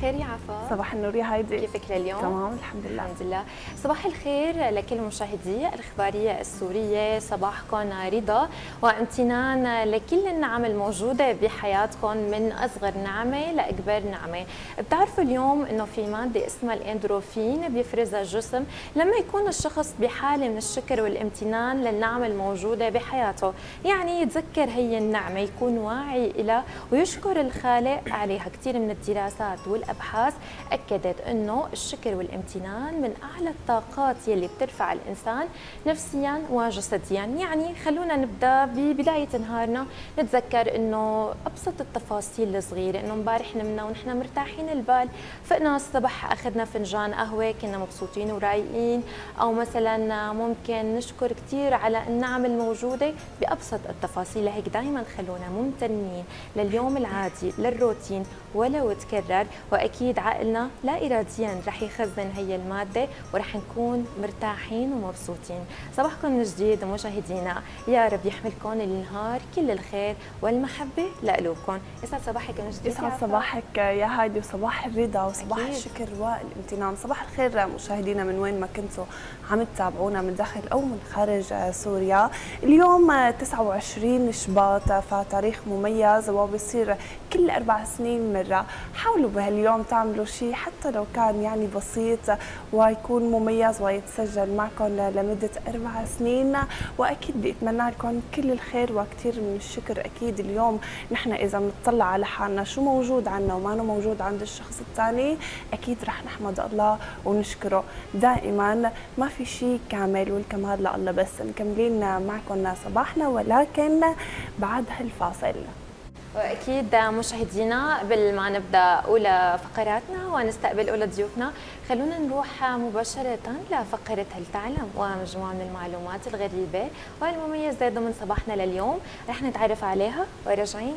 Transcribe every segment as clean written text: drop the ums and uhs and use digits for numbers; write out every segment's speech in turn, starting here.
الخير يا عفا. صباح النور يا هايدي. كيفك لليوم؟ تمام الحمد لله. الحمد لله. صباح الخير لكل مشاهدي الإخبارية السورية، صباحكم رضا وامتنان لكل النعم الموجودة بحياتكم من أصغر نعمة لأكبر نعمة. بتعرفوا اليوم إنه في مادة اسمها الإندروفين بيفرزها الجسم لما يكون الشخص بحالة من الشكر والامتنان للنعم الموجودة بحياته، يعني يتذكر هي النعمة، يكون واعي إلها ويشكر الخالق عليها. كثير من الدراسات والأبحاث أكدت أنه الشكر والامتنان من أعلى الطاقات يلي بترفع الإنسان نفسيا وجسديا. يعني خلونا نبدأ ببداية نهارنا نتذكر أنه أبسط التفاصيل الصغيرة، أنه مبارح نمنا ونحن مرتاحين البال، فقنا الصبح أخذنا فنجان قهوة كنا مبسوطين ورايقين، أو مثلا ممكن نشكر كثير على النعم الموجودة بأبسط التفاصيل. لهيك دائما خلونا ممتنين لليوم العادي للروتين ولو تكرر، واكيد عقلنا لا اراديا رح يخزن هي الماده ورح نكون مرتاحين ومبسوطين. صباحكم من جديد مشاهدينا، يا رب يحملكم النهار كل الخير والمحبه لقلوبكم. يسعد صباحك من جديد. يسعد صباحك يا هايدي، وصباح الرضا وصباح أكيد الشكر والامتنان. صباح الخير مشاهدينا من وين ما كنتوا عم تتابعونا من داخل او من خارج سوريا. اليوم 29 شباط، فتاريخ مميز وبصير كل 4 سنين مرة. حاولوا بهاليوم تعملوا شيء حتى لو كان يعني بسيط ويكون مميز ويتسجل معكم لمدة 4 سنين، وأكيد بأتمنى لكم كل الخير وكثير من الشكر. أكيد اليوم نحن إذا بنطلع على حالنا شو موجود عنا وما موجود عند الشخص الثاني، أكيد رح نحمد الله ونشكره. دائما ما في شيء كامل والكمال لله بس. مكملين معكم صباحنا ولكن بعد هالفاصل. واكيد مشاهدينا قبل ما نبدا اولى فقراتنا ونستقبل اولى ضيوفنا، خلونا نروح مباشره لفقره هل تعلم ومجموعه من المعلومات الغريبه والمميزه ضمن صباحنا لليوم، رح نتعرف عليها وراجعين.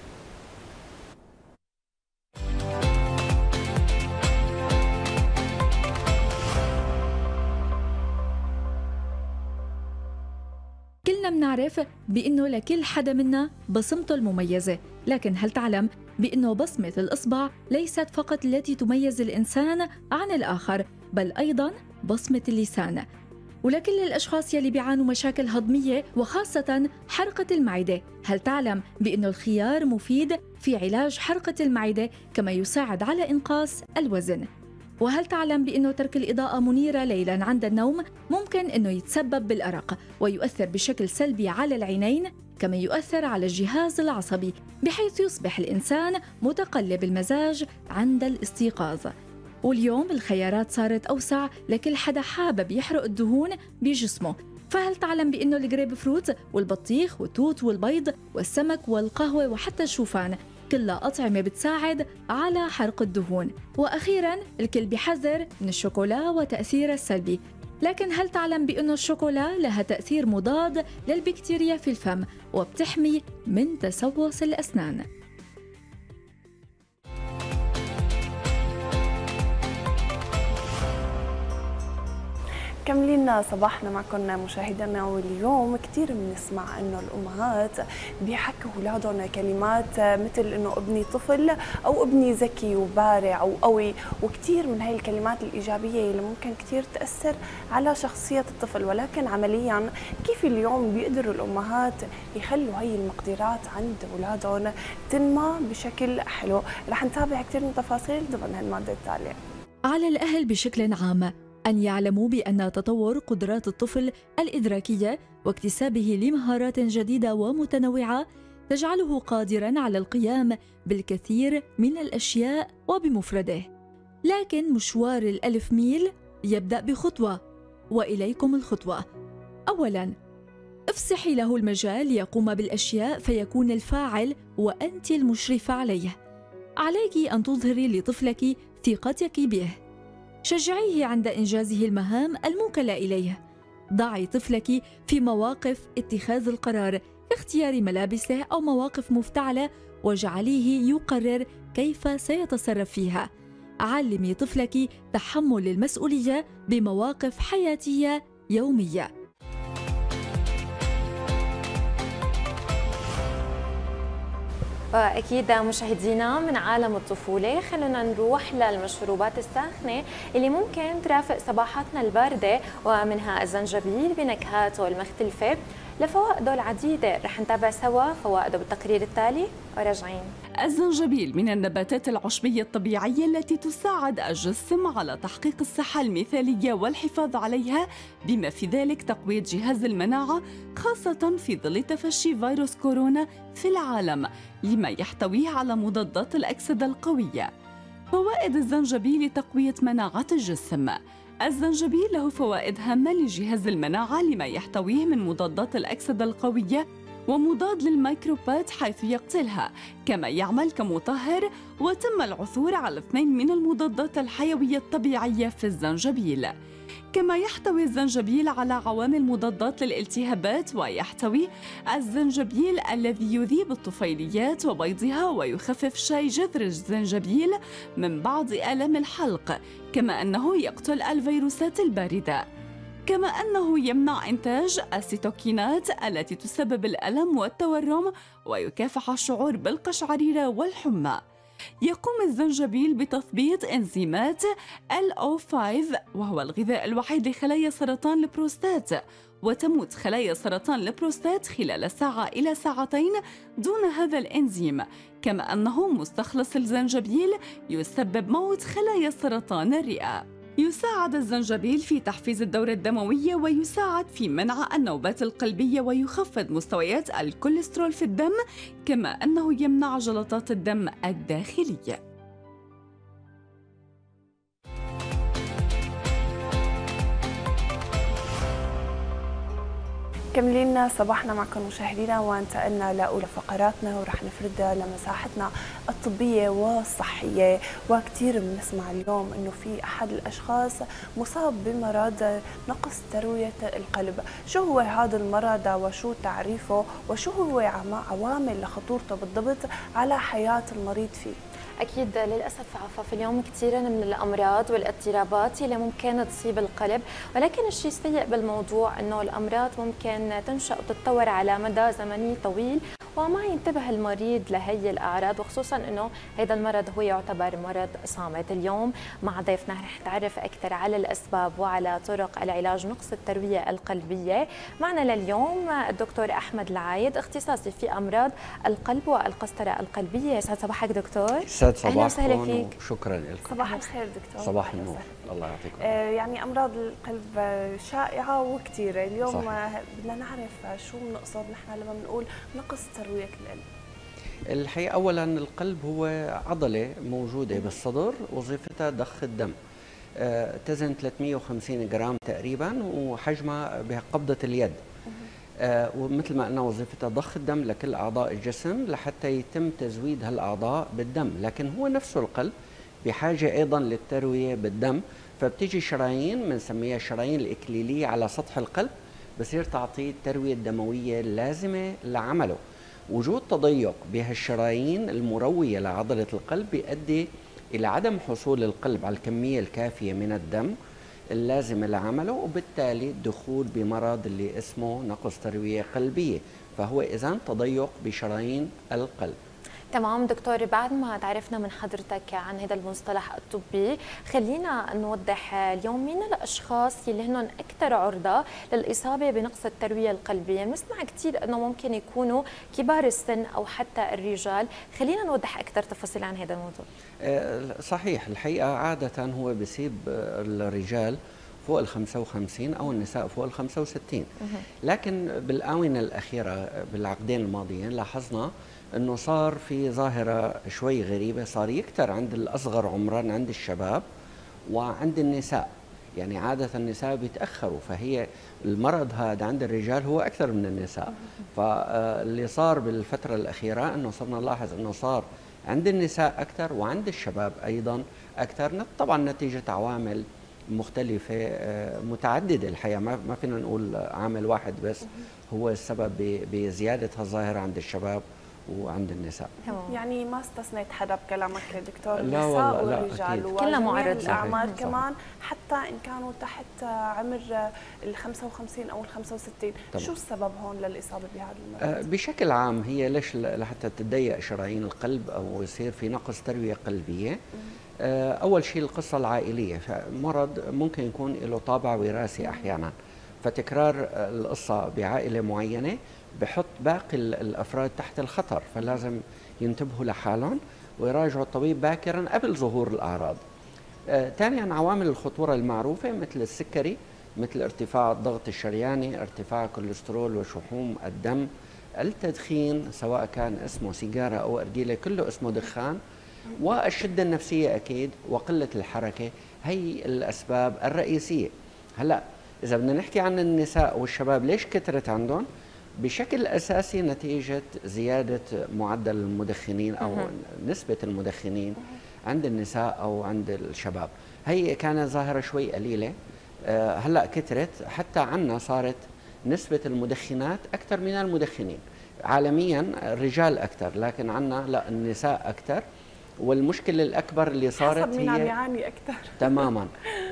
كلنا بنعرف بأنه لكل حدا منا بصمته المميزة، لكن هل تعلم بأنه بصمة الإصبع ليست فقط التي تميز الإنسان عن الآخر، بل أيضاً بصمة اللسان؟ ولكل الأشخاص يلي بيعانوا مشاكل هضمية وخاصة حرقة المعدة، هل تعلم بأنه الخيار مفيد في علاج حرقة المعدة كما يساعد على إنقاص الوزن؟ وهل تعلم بأنه ترك الإضاءة منيرة ليلاً عند النوم ممكن أنه يتسبب بالأرق ويؤثر بشكل سلبي على العينين، كما يؤثر على الجهاز العصبي بحيث يصبح الإنسان متقلب المزاج عند الاستيقاظ؟ واليوم الخيارات صارت أوسع لكل حدا حابب يحرق الدهون بجسمه. فهل تعلم بأنه الجريب فروت والبطيخ والتوت والبيض والسمك والقهوة وحتى الشوفان كلها أطعمة بتساعد على حرق الدهون؟ وأخيراً الكل بيحذر من الشوكولا وتأثيره السلبي، لكن هل تعلم بأنه الشوكولا لها تأثير مضاد للبكتيريا في الفم وبتحمي من تسوس الأسنان؟ مكملين صباحنا معكم مشاهدينا. واليوم كثير بنسمع انه الامهات بيحكوا اولادهم كلمات مثل انه ابني طفل او ابني ذكي وبارع وقوي، وكثير من هاي الكلمات الايجابيه اللي ممكن كثير تاثر على شخصيه الطفل. ولكن عمليا كيف اليوم بيقدروا الامهات يخلوا هاي المقدرات عند اولادهم تنمى بشكل حلو؟ رح نتابع كثير من تفاصيل ضمن هالماده التاليه. على الاهل بشكل عام أن يعلموا بأن تطور قدرات الطفل الإدراكية واكتسابه لمهارات جديدة ومتنوعة تجعله قادراً على القيام بالكثير من الأشياء وبمفرده. لكن مشوار ال1000 ميل يبدأ بخطوة، وإليكم الخطوة. أولاً، افسحي له المجال ليقوم بالأشياء فيكون الفاعل وأنت المشرفة عليه. عليك أن تظهري لطفلك ثقتك به. شجعيه عند إنجازه المهام الموكلة إليه. ضعي طفلك في مواقف اتخاذ القرار كاختيار ملابسه أو مواقف مفتعلة وجعليه يقرر كيف سيتصرف فيها. علمي طفلك تحمل المسؤولية بمواقف حياتية يومية. واكيد مشاهدينا من عالم الطفوله خلونا نروح للمشروبات الساخنه اللي ممكن ترافق صباحاتنا البارده، ومنها الزنجبيل بنكهاته المختلفه لفوائده العديده. رح نتابع سوا فوائده بالتقرير التالي وراجعين. الزنجبيل من النباتات العشبية الطبيعية التي تساعد الجسم على تحقيق الصحة المثالية والحفاظ عليها، بما في ذلك تقوية جهاز المناعة، خاصة في ظل تفشي فيروس كورونا في العالم، لما يحتويه على مضادات الأكسدة القوية. فوائد الزنجبيل لتقوية مناعة الجسم. الزنجبيل له فوائد هامة لجهاز المناعة لما يحتويه من مضادات الأكسدة القوية ومضاد للميكروبات حيث يقتلها، كما يعمل كمطهر، وتم العثور على 2 من المضادات الحيوية الطبيعية في الزنجبيل. كما يحتوي الزنجبيل على عوامل مضادات للالتهابات، ويحتوي الزنجبيل الذي يذيب الطفيليات وبيضها ويخفف شاي جذر الزنجبيل من بعض آلام الحلق، كما أنه يقتل الفيروسات الباردة. كما أنه يمنع إنتاج السيتوكينات التي تسبب الألم والتورم ويكافح الشعور بالقشعريرة والحمى. يقوم الزنجبيل بتثبيط إنزيمات LO5 وهو الغذاء الوحيد لخلايا سرطان البروستات، وتموت خلايا سرطان البروستات خلال ساعة إلى ساعتين دون هذا الإنزيم. كما أنه مستخلص الزنجبيل يسبب موت خلايا سرطان الرئة. يساعد الزنجبيل في تحفيز الدورة الدموية، ويساعد في منع النوبات القلبية، ويخفض مستويات الكوليسترول في الدم، كما أنه يمنع جلطات الدم الداخلية. مكملين صباحنا معكم مشاهدينا، وانتقلنا لأولى فقراتنا ورح نفردها لمساحتنا الطبية والصحية. وكثير بنسمع اليوم انه في احد الاشخاص مصاب بمرض نقص تروية القلب. شو هو هذا المرض وشو تعريفه وشو هو عوامل لخطورته بالضبط على حياة المريض فيه؟ أكيد للأسف عفاف اليوم كثير من الأمراض والاضطرابات اللي ممكن تصيب القلب، ولكن الشيء السيء بالموضوع أنه الأمراض ممكن تنشأ وتتطور على مدى زمني طويل وما ينتبه المريض لهي الأعراض، وخصوصا أنه هذا المرض هو يعتبر مرض صامت. اليوم مع ضيفنا رح نتعرف أكثر على الأسباب وعلى طرق العلاج نقص التروية القلبية. معنا لليوم الدكتور أحمد العايد، اختصاصي في أمراض القلب والقسطرة القلبية. يسعد صباحك دكتور. يسعد صباحكم. أهلا وسهلا فيك. وشكرا لكم. صباح الخير دكتور. صباح النور. الله يعطيكم. يعني أمراض القلب شائعة وكثيرة. اليوم صحيح. بدنا نعرف شو بنقصد نحن لما بنقول نقص تروية القلب. الحقيقة أولا القلب هو عضلة موجودة بالصدر وظيفتها ضخ الدم. تزن 350 جرام تقريبا وحجمها بقبضة اليد. ومثل ما قلنا وظيفتها ضخ الدم لكل أعضاء الجسم لحتى يتم تزويد هالأعضاء بالدم، لكن هو نفسه القلب بحاجة أيضا للتروية بالدم، فبتيجي شرايين بنسميها الشرايين الإكليلية على سطح القلب بصير تعطيه التروية الدموية اللازمة لعمله. وجود تضيق بهالشرايين المروية لعضلة القلب بيؤدي إلى عدم حصول القلب على الكمية الكافية من الدم اللازمة لعمله، وبالتالي الدخول بمرض اللي اسمه نقص تروية قلبية، فهو إذن تضيق بشرايين القلب. تمام دكتور، بعد ما تعرفنا من حضرتك عن هذا المصطلح الطبي، خلينا نوضح اليوم مين الاشخاص اللي هن اكثر عرضه للاصابه بنقص الترويه القلبيه. بنسمع كثير انه ممكن يكونوا كبار السن او حتى الرجال، خلينا نوضح اكثر تفاصيل عن هذا الموضوع. صحيح، الحقيقه عاده هو بيصيب الرجال فوق ال 55 او النساء فوق ال 65، لكن بالاونه الاخيره بالعقدين الماضيين لاحظنا انه صار في ظاهره شوي غريبه، صار يكثر عند الاصغر عمرا عند الشباب وعند النساء. يعني عاده النساء بيتاخروا، فهي المرض هذا عند الرجال هو اكثر من النساء. فاللي صار بالفتره الاخيره انه صرنا نلاحظ انه صار عند النساء اكثر وعند الشباب ايضا اكثر، طبعا نتيجه عوامل مختلفه متعدده. الحقيقه ما فينا نقول عامل واحد بس هو السبب بزياده هالظاهره عند الشباب وعند النساء. يعني ما استثنيت حدا بكلامك يا دكتور، لا النساء والله، والرجال كلنا معرضين. الأعمار كمان، حتى إن كانوا تحت عمر ال 55 أو ال 65. شو السبب هون للإصابة بهذا المرض؟ بشكل عام هي ليش لحتى تتضيق شرايين القلب أو يصير في نقص تروية قلبية. أول شيء القصة العائلية، فمرض ممكن يكون له طابع وراثي أحيانا، فتكرار القصة بعائلة معينة بحط باقي الأفراد تحت الخطر، فلازم ينتبهوا لحالهم ويراجعوا الطبيب باكرا قبل ظهور الأعراض. ثانيا عوامل الخطورة المعروفة مثل السكري، مثل ارتفاع الضغط الشرياني، ارتفاع الكوليسترول وشحوم الدم، التدخين سواء كان اسمه سيجارة أو أرجيلة كله اسمه دخان، والشدة النفسية أكيد، وقلة الحركة. هي الأسباب الرئيسية. هلأ إذا بدنا نحكي عن النساء والشباب ليش كثرت عندهم؟ بشكل أساسي نتيجة زيادة معدل المدخنين أو نسبة المدخنين عند النساء أو عند الشباب. هي كانت ظاهرة شوي قليلة، هلأ كثرت، حتى عنا صارت نسبة المدخنات أكثر من المدخنين. عالميا الرجال أكثر، لكن عنا لا، النساء أكثر. والمشكلة الأكبر اللي صارت حسب مين عم يعاني أكثر. تماما.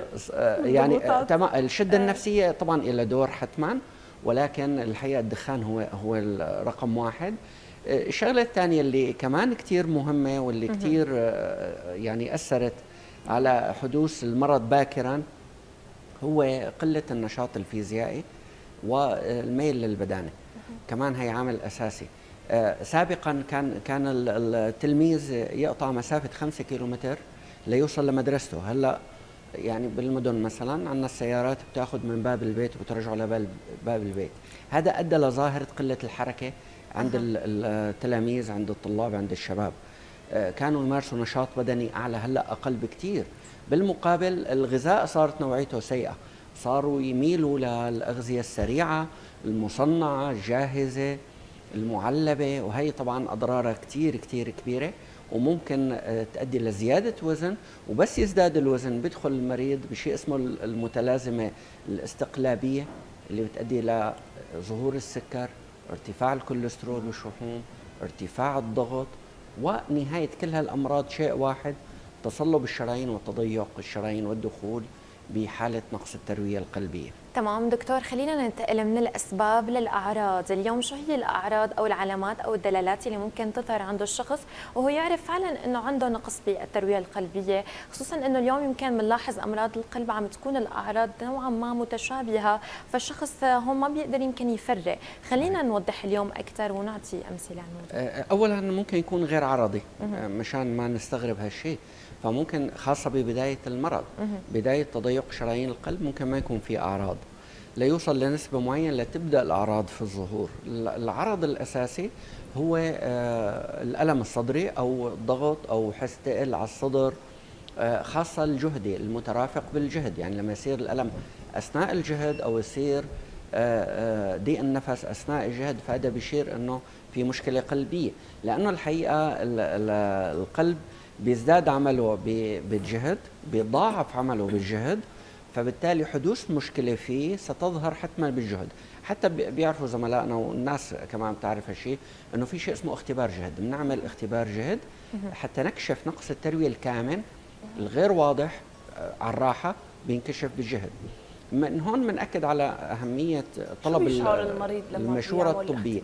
يعني الشدة النفسية طبعا إلى دور حتما، ولكن الحقيقة الدخان هو الرقم واحد. الشغلة الثانية اللي كمان كتير مهمة واللي كتير يعني أثرت على حدوث المرض باكرا هو قلة النشاط الفيزيائي والميل للبدانة. كمان هي عامل أساسي. سابقا كان التلميذ يقطع مسافة 5 كيلومتر ليوصل لمدرسته. هلا يعني بالمدن مثلا عندنا السيارات بتاخذ من باب البيت وبترجعه لباب البيت. هذا ادى لظاهرة قلة الحركة عند التلاميذ، عند الطلاب، عند الشباب. كانوا يمارسوا نشاط بدني اعلى، هلا اقل بكثير. بالمقابل الغذاء صارت نوعيته سيئة، صاروا يميلوا للأغذية السريعة المصنعة الجاهزة المعلبة، وهي طبعا أضرارها كتير كتير كبيرة، وممكن تؤدي لزيادة وزن. وبس يزداد الوزن بيدخل المريض بشيء اسمه المتلازمة الاستقلابية اللي بتؤدي لظهور السكر، ارتفاع الكوليسترول والشحوم، ارتفاع الضغط، ونهاية كل هالأمراض شيء واحد: تصلب الشرايين وتضيق الشرايين والدخول بحالة نقص التروية القلبية. تمام دكتور، خلينا ننتقل من الأسباب للأعراض. اليوم شو هي الأعراض أو العلامات أو الدلالات اللي ممكن تظهر عند الشخص وهو يعرف فعلا أنه عنده نقص بالتروية القلبية، خصوصا أنه اليوم يمكن بنلاحظ أمراض القلب عم تكون الأعراض نوعا ما متشابهة، فالشخص هون ما بيقدر يمكن يفرق. خلينا نوضح اليوم أكثر ونعطي أمثلة عن الموضوع. أولا ممكن يكون غير عرضي مشان ما نستغرب هالشيء، فممكن خاصة ببداية المرض، بداية تضيق شرايين القلب ممكن ما يكون في أعراض، ليوصل لنسبة معينة لتبدأ الأعراض في الظهور. العرض الأساسي هو الألم الصدري أو الضغط أو حس تقل على الصدر، خاصة الجهدي المترافق بالجهد. يعني لما يصير الألم أثناء الجهد أو يصير ضيق النفس أثناء الجهد، فهذا بيشير أنه في مشكلة قلبية، لأنه الحقيقة القلب بيزداد عمله بالجهد، بيضاعف عمله بالجهد، فبالتالي حدوث مشكلة فيه ستظهر حتما بالجهد. حتى بيعرفوا زملائنا والناس كمان بتعرف هالشيء، انه في شيء اسمه اختبار جهد. بنعمل اختبار جهد حتى نكشف نقص التروية الكامن الغير واضح على الراحة، بينكشف بالجهد. من هون بنأكد على أهمية طلب المريض لما المشورة الطبية.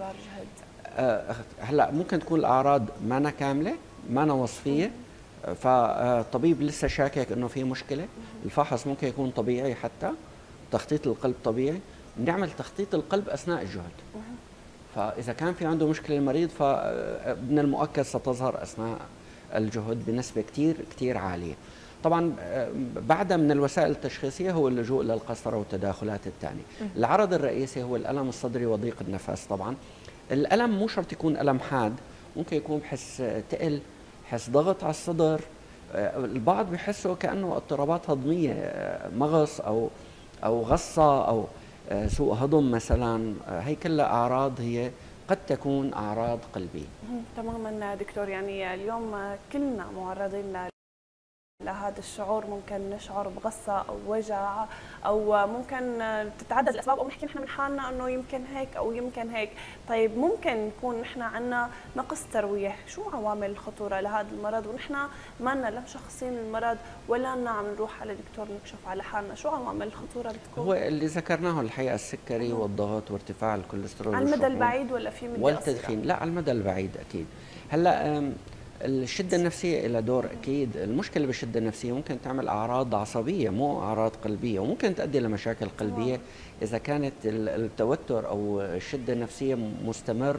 هلا ممكن تكون الأعراض مانا كاملة، مانا وصفية، فالطبيب لسه شاكك انه في مشكله، الفحص ممكن يكون طبيعي، حتى تخطيط القلب طبيعي، بنعمل تخطيط القلب اثناء الجهد. فاذا كان في عنده مشكله المريض، فمن المؤكد ستظهر اثناء الجهد بنسبه كثير كثير عاليه. طبعا بعدها من الوسائل التشخيصيه هو اللجوء للقسطره والتداخلات الثانيه. العرض الرئيسي هو الالم الصدري وضيق النفس. طبعا الالم مو شرط يكون الم حاد، ممكن يكون بحس تقل، حس ضغط على الصدر، البعض بيحسوا كأنه اضطرابات هضمية، مغص أو غصة أو سوء هضم مثلا. هي كلها أعراض هي قد تكون أعراض قلبية. تماما دكتور، يعني اليوم كلنا معرضين لهذا الشعور، ممكن نشعر بغصة أو وجع، أو ممكن تتعدد الأسباب، أو نحكي نحن من حالنا إنه يمكن هيك أو يمكن هيك. طيب ممكن نكون نحن عندنا نقص تروية، شو عوامل الخطورة لهذا المرض ونحن ما لنا لا مشخصين المرض ولا لنا عم نروح على دكتور نكشف على حالنا، شو عوامل الخطورة بتكون؟ هو اللي ذكرناه الحقيقة السكري والضغط وارتفاع الكوليسترول على المدى البعيد ولا في مدى والتدخين؟ لا، على المدى البعيد أكيد. هلا الشدة النفسية لها دور أكيد. المشكلة بالشدة النفسية ممكن تعمل أعراض عصبية مو أعراض قلبية، وممكن تؤدي لمشاكل قلبية إذا كانت التوتر أو الشدة النفسية مستمر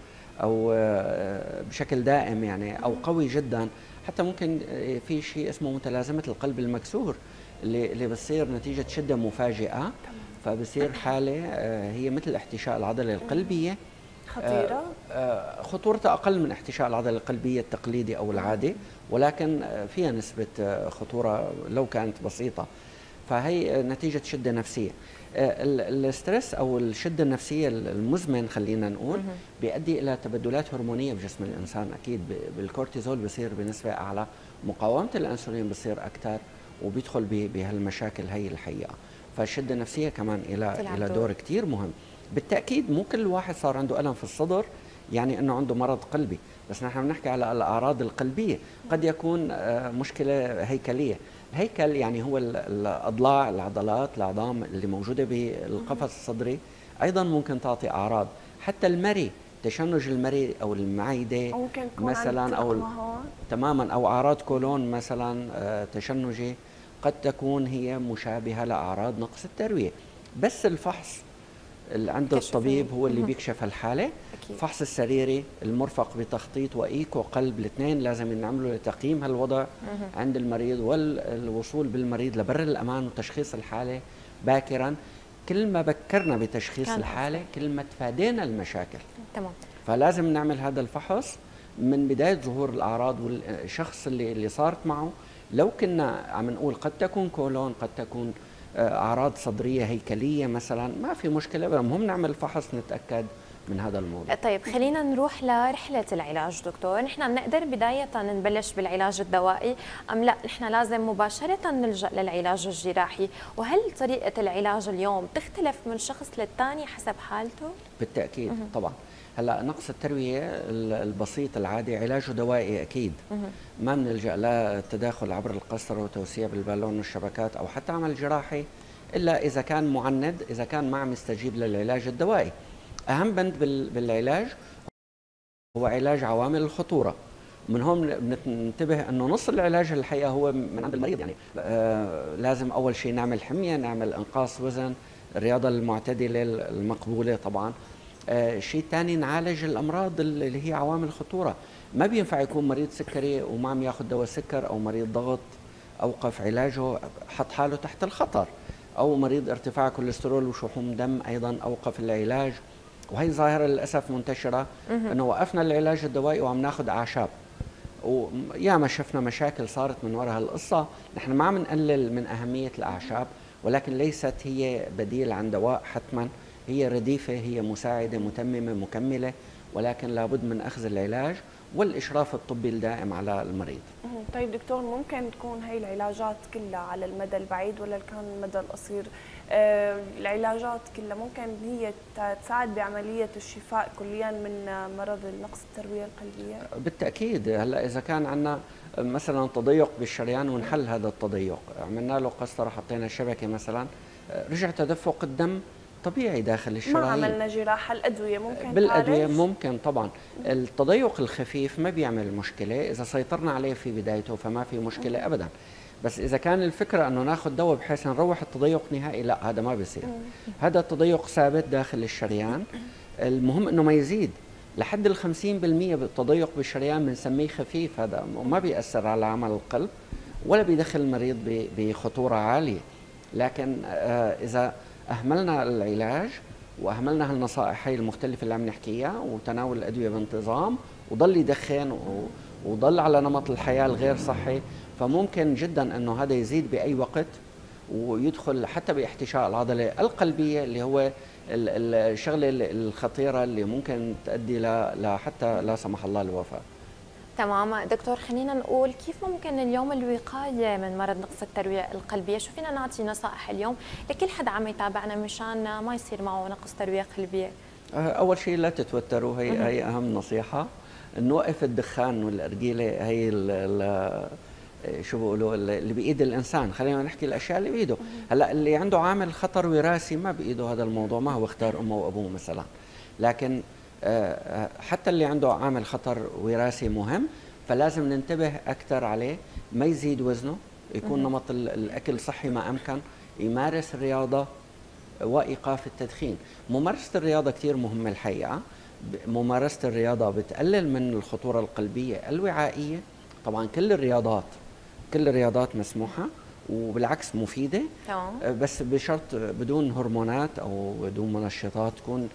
أو بشكل دائم يعني، أو قوي جدا. حتى ممكن في شيء اسمه متلازمة القلب المكسور اللي بتصير نتيجة شدة مفاجئة، فبصير حالة هي مثل احتشاء العضلة القلبية. خطيرة؟ خطورتها أقل من احتشاء العضلة القلبية التقليدي أو العادي، ولكن فيها نسبة خطورة لو كانت بسيطة. فهي نتيجة شدة نفسية. الاسترس أو الشدة النفسية المزمن خلينا نقول بيؤدي إلى تبدلات هرمونية بجسم الإنسان. أكيد بالكورتيزول بصير بنسبة أعلى، مقاومة الأنسولين بصير أكثر، وبيدخل بهالمشاكل هي الحقيقة. فالشدة النفسية كمان إلى دور كتير مهم. بالتأكيد مو كل واحد صار عنده ألم في الصدر يعني أنه عنده مرض قلبي، بس نحن بنحكي على الأعراض القلبية. قد يكون مشكلة هيكلية. الهيكل يعني هو الأضلاع، العضلات، العظام اللي موجودة بالقفص الصدري أيضا ممكن تعطي أعراض. حتى المري، تشنج المري أو المعدة مثلا، أو تماما، أو أعراض كولون مثلا تشنجي، قد تكون هي مشابهة لأعراض نقص التروية. بس الفحص اللي عند الطبيب هو اللي بيكشف الحالة. فحص السريري المرفق بتخطيط وإيكو قلب، الاثنين لازم نعمله لتقييم هالوضع عند المريض والوصول بالمريض لبر الأمان وتشخيص الحالة باكرا. كل ما بكرنا بتشخيص الحالة كل ما تفادينا المشاكل. تمام. فلازم نعمل هذا الفحص من بداية ظهور الأعراض، والشخص اللي صارت معه لو كنا عم نقول قد تكون كولون، قد تكون أعراض صدرية هيكلية مثلا، ما في مشكلة، المهم نعمل فحص نتأكد من هذا الموضوع. طيب خلينا نروح لرحلة العلاج دكتور. نحن بنقدر بداية نبلش بالعلاج الدوائي أم لا نحن لازم مباشرة نلجأ للعلاج الجراحي؟ وهل طريقة العلاج اليوم تختلف من شخص للتاني حسب حالته؟ بالتأكيد طبعا. هلا نقص التروية البسيط العادي علاجه دوائي أكيد. ما بنلجأ للتداخل عبر القسطرة وتوسيع بالبالون والشبكات أو حتى عمل جراحي إلا إذا كان معند، إذا كان ما عم يستجيب للعلاج الدوائي. أهم بند بالعلاج هو علاج عوامل الخطورة. من هون بننتبه أنه نص العلاج الحقيقة هو من عند المريض. يعني لازم أول شيء نعمل حمية، نعمل إنقاص وزن، الرياضة المعتدلة المقبولة طبعا. شيء ثاني نعالج الأمراض اللي هي عوامل الخطورة. ما بينفع يكون مريض سكري وما عم ياخذ دواء سكر، أو مريض ضغط أوقف علاجه حط حاله تحت الخطر، أو مريض ارتفاع كوليسترول وشحوم دم أيضا أوقف العلاج. وهي ظاهرة للأسف منتشرة، أنه وقفنا العلاج الدوائي وعم ناخذ أعشاب، وياما شفنا مشاكل صارت من وراء هالقصة. نحن ما عم نقلل من أهمية الأعشاب، ولكن ليست هي بديل عن دواء حتما، هي رديفة، هي مساعدة متممة مكملة، ولكن لابد من أخذ العلاج والإشراف الطبي الدائم على المريض. طيب دكتور، ممكن تكون هي العلاجات كلها على المدى البعيد ولا كان المدى القصير؟ العلاجات كلها ممكن هي تساعد بعملية الشفاء كليا من مرض نقص التروية القلبية؟ بالتأكيد. هلا إذا كان عندنا مثلا تضيق بالشريان ونحل هذا التضيق، عملنا له قسطرة، حطينا شبكة مثلا، رجع تدفق الدم طبيعي داخل الشرايين. ما عملنا جراحة، الأدوية ممكن بالأدوية ممكن طبعا. التضيق الخفيف ما بيعمل مشكلة إذا سيطرنا عليه في بدايته، فما في مشكلة أبدا. بس إذا كان الفكرة أنه ناخذ دواء بحيث نروح التضيق نهائي، لا، هذا ما بيصير. هذا التضيق ثابت داخل الشريان، المهم أنه ما يزيد لحد 50% بالتضيق بالشريان، بنسميه خفيف. هذا ما بيأثر على عمل القلب ولا بيدخل المريض بخطورة عالية. لكن إذا أهملنا العلاج وأهملنا هالنصائح هي المختلفة اللي عم نحكيها، وتناول الأدوية بانتظام، وضل يدخن وضل على نمط الحياة الغير صحي، فممكن جدا أنه هذا يزيد بأي وقت ويدخل حتى باحتشاء العضلة القلبية، اللي هو الشغلة الخطيرة اللي ممكن تؤدي حتى لا سمح الله الوفاة. تمام دكتور، خلينا نقول كيف ممكن اليوم الوقاية من مرض نقص التروية القلبية؟ شو فينا نعطي نصائح اليوم لكل حدا عم يتابعنا مشان ما يصير معه نقص تروية قلبية؟ اول شيء لا تتوتروا، هي اهم نصيحه. نوقف الدخان والارجيله، هي شو بيقولوا اللي بايد الانسان. خلينا نحكي الاشياء اللي بايده. هلا اللي عنده عامل خطر وراثي ما بايده هذا الموضوع، ما هو اختار امه وابوه مثلا. لكن حتى اللي عنده عامل خطر وراثي مهم، فلازم ننتبه اكثر عليه. ما يزيد وزنه، يكون نمط الاكل صحي ما امكن، يمارس الرياضه وايقاف التدخين. ممارسه الرياضه كثير مهمه الحقيقه. ممارسه الرياضه بتقلل من الخطوره القلبيه الوعائيه. طبعا كل الرياضات مسموحه وبالعكس مفيده، بس بشرط بدون هرمونات او بدون منشطات، تكون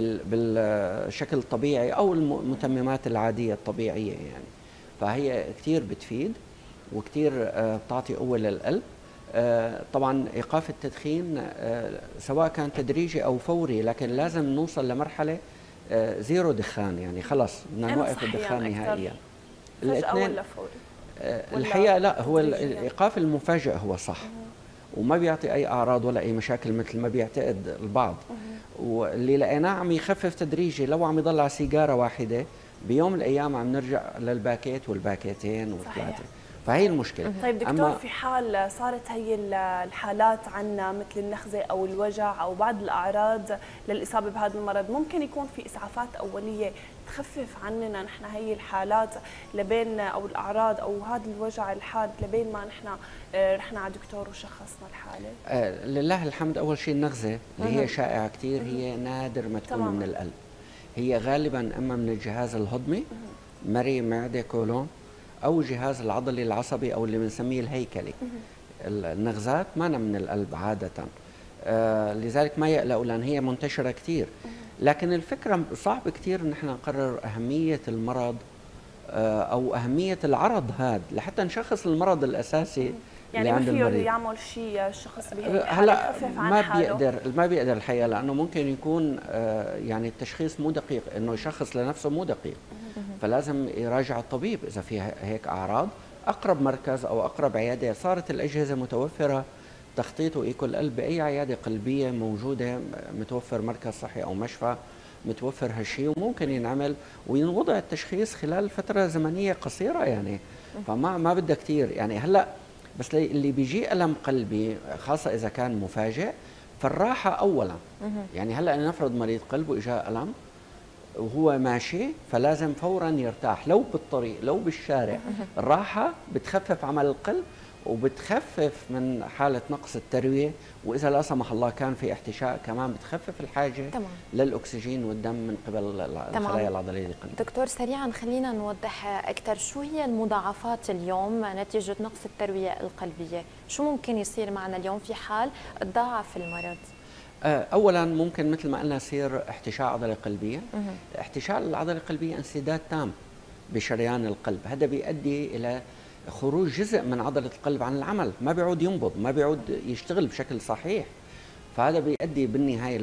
بالشكل الطبيعي او المتممات العاديه الطبيعيه يعني. فهي كثير بتفيد وكثير بتعطي قوه للقلب. طبعا ايقاف التدخين سواء كان تدريجي او فوري، لكن لازم نوصل لمرحله زيرو دخان، يعني خلص بدنا نوقف الدخان نهائيا. الاثنين ولا فوري؟ الحقيقه لا، هو الايقاف المفاجئ هو صح، وما بيعطي اي اعراض ولا اي مشاكل مثل ما بيعتقد البعض. واللي لقيناه عم يخفف تدريجي، لو عم يضل على سيجاره واحده بيوم من الايام عم نرجع للباكيت والباكيتين والثلاثه. فهي المشكله. طيب دكتور، في حال صارت هي الحالات عنا مثل النخزه او الوجع او بعض الاعراض للاصابه بهذا المرض، ممكن يكون في اسعافات اوليه تخفف عننا نحن هي الحالات لبين او الاعراض او هذا الوجع الحاد لبين ما نحن رحنا على دكتور وشخصنا الحاله؟ لله الحمد. اول شيء النغزه اللي هي شائعه كثير، هي نادر ما تكون من القلب. هي غالبا اما من الجهاز الهضمي، مريء، معده، كولون، او الجهاز العضلي العصبي او اللي بنسميه الهيكلي. النغزات ما من القلب عاده، لذلك ما يقلقوا لان هي منتشره كثير. لكن الفكره صعب كثير ان احنا نقرر اهميه المرض او اهميه العرض هذا لحتى نشخص المرض الاساسي يعني اللي عند المريض. فيه يعمل شيء الشخص بهيك هلا ما بيقدر الحقيقه، لانه ممكن يكون يعني التشخيص مو دقيق، انه يشخص لنفسه مو دقيق. فلازم يراجع الطبيب اذا في هيك اعراض. اقرب مركز او اقرب عياده، صارت الاجهزه متوفره، تخطيط وايكو القلب باي عياده قلبيه موجوده، متوفر مركز صحي او مشفى متوفر هالشيء، وممكن ينعمل وينوضع التشخيص خلال فتره زمنيه قصيره يعني. فما بدها كثير يعني. هلا بس اللي بيجي الم قلبي خاصه اذا كان مفاجئ، فالراحه اولا. يعني هلا نفرض مريض قلب واجاه الم وهو ماشي، فلازم فورا يرتاح، لو بالطريق لو بالشارع. الراحه بتخفف عمل القلب وبتخفف من حاله نقص الترويه، واذا لا سمح الله كان في احتشاء كمان بتخفف الحاجه للاكسجين والدم من قبل الخلايا العضليه للقلب. دكتور سريعا خلينا نوضح اكثر، شو هي المضاعفات اليوم نتيجه نقص الترويه القلبيه؟ شو ممكن يصير معنا اليوم في حال تضاعف المرض؟ اولا ممكن مثل ما قلنا يصير احتشاء عضله قلبيه. احتشاء العضله القلبيه انسداد تام بشريان القلب، هذا بيؤدي الى خروج جزء من عضله القلب عن العمل، ما بيعود ينبض، ما بيعود يشتغل بشكل صحيح. فهذا بيؤدي بالنهايه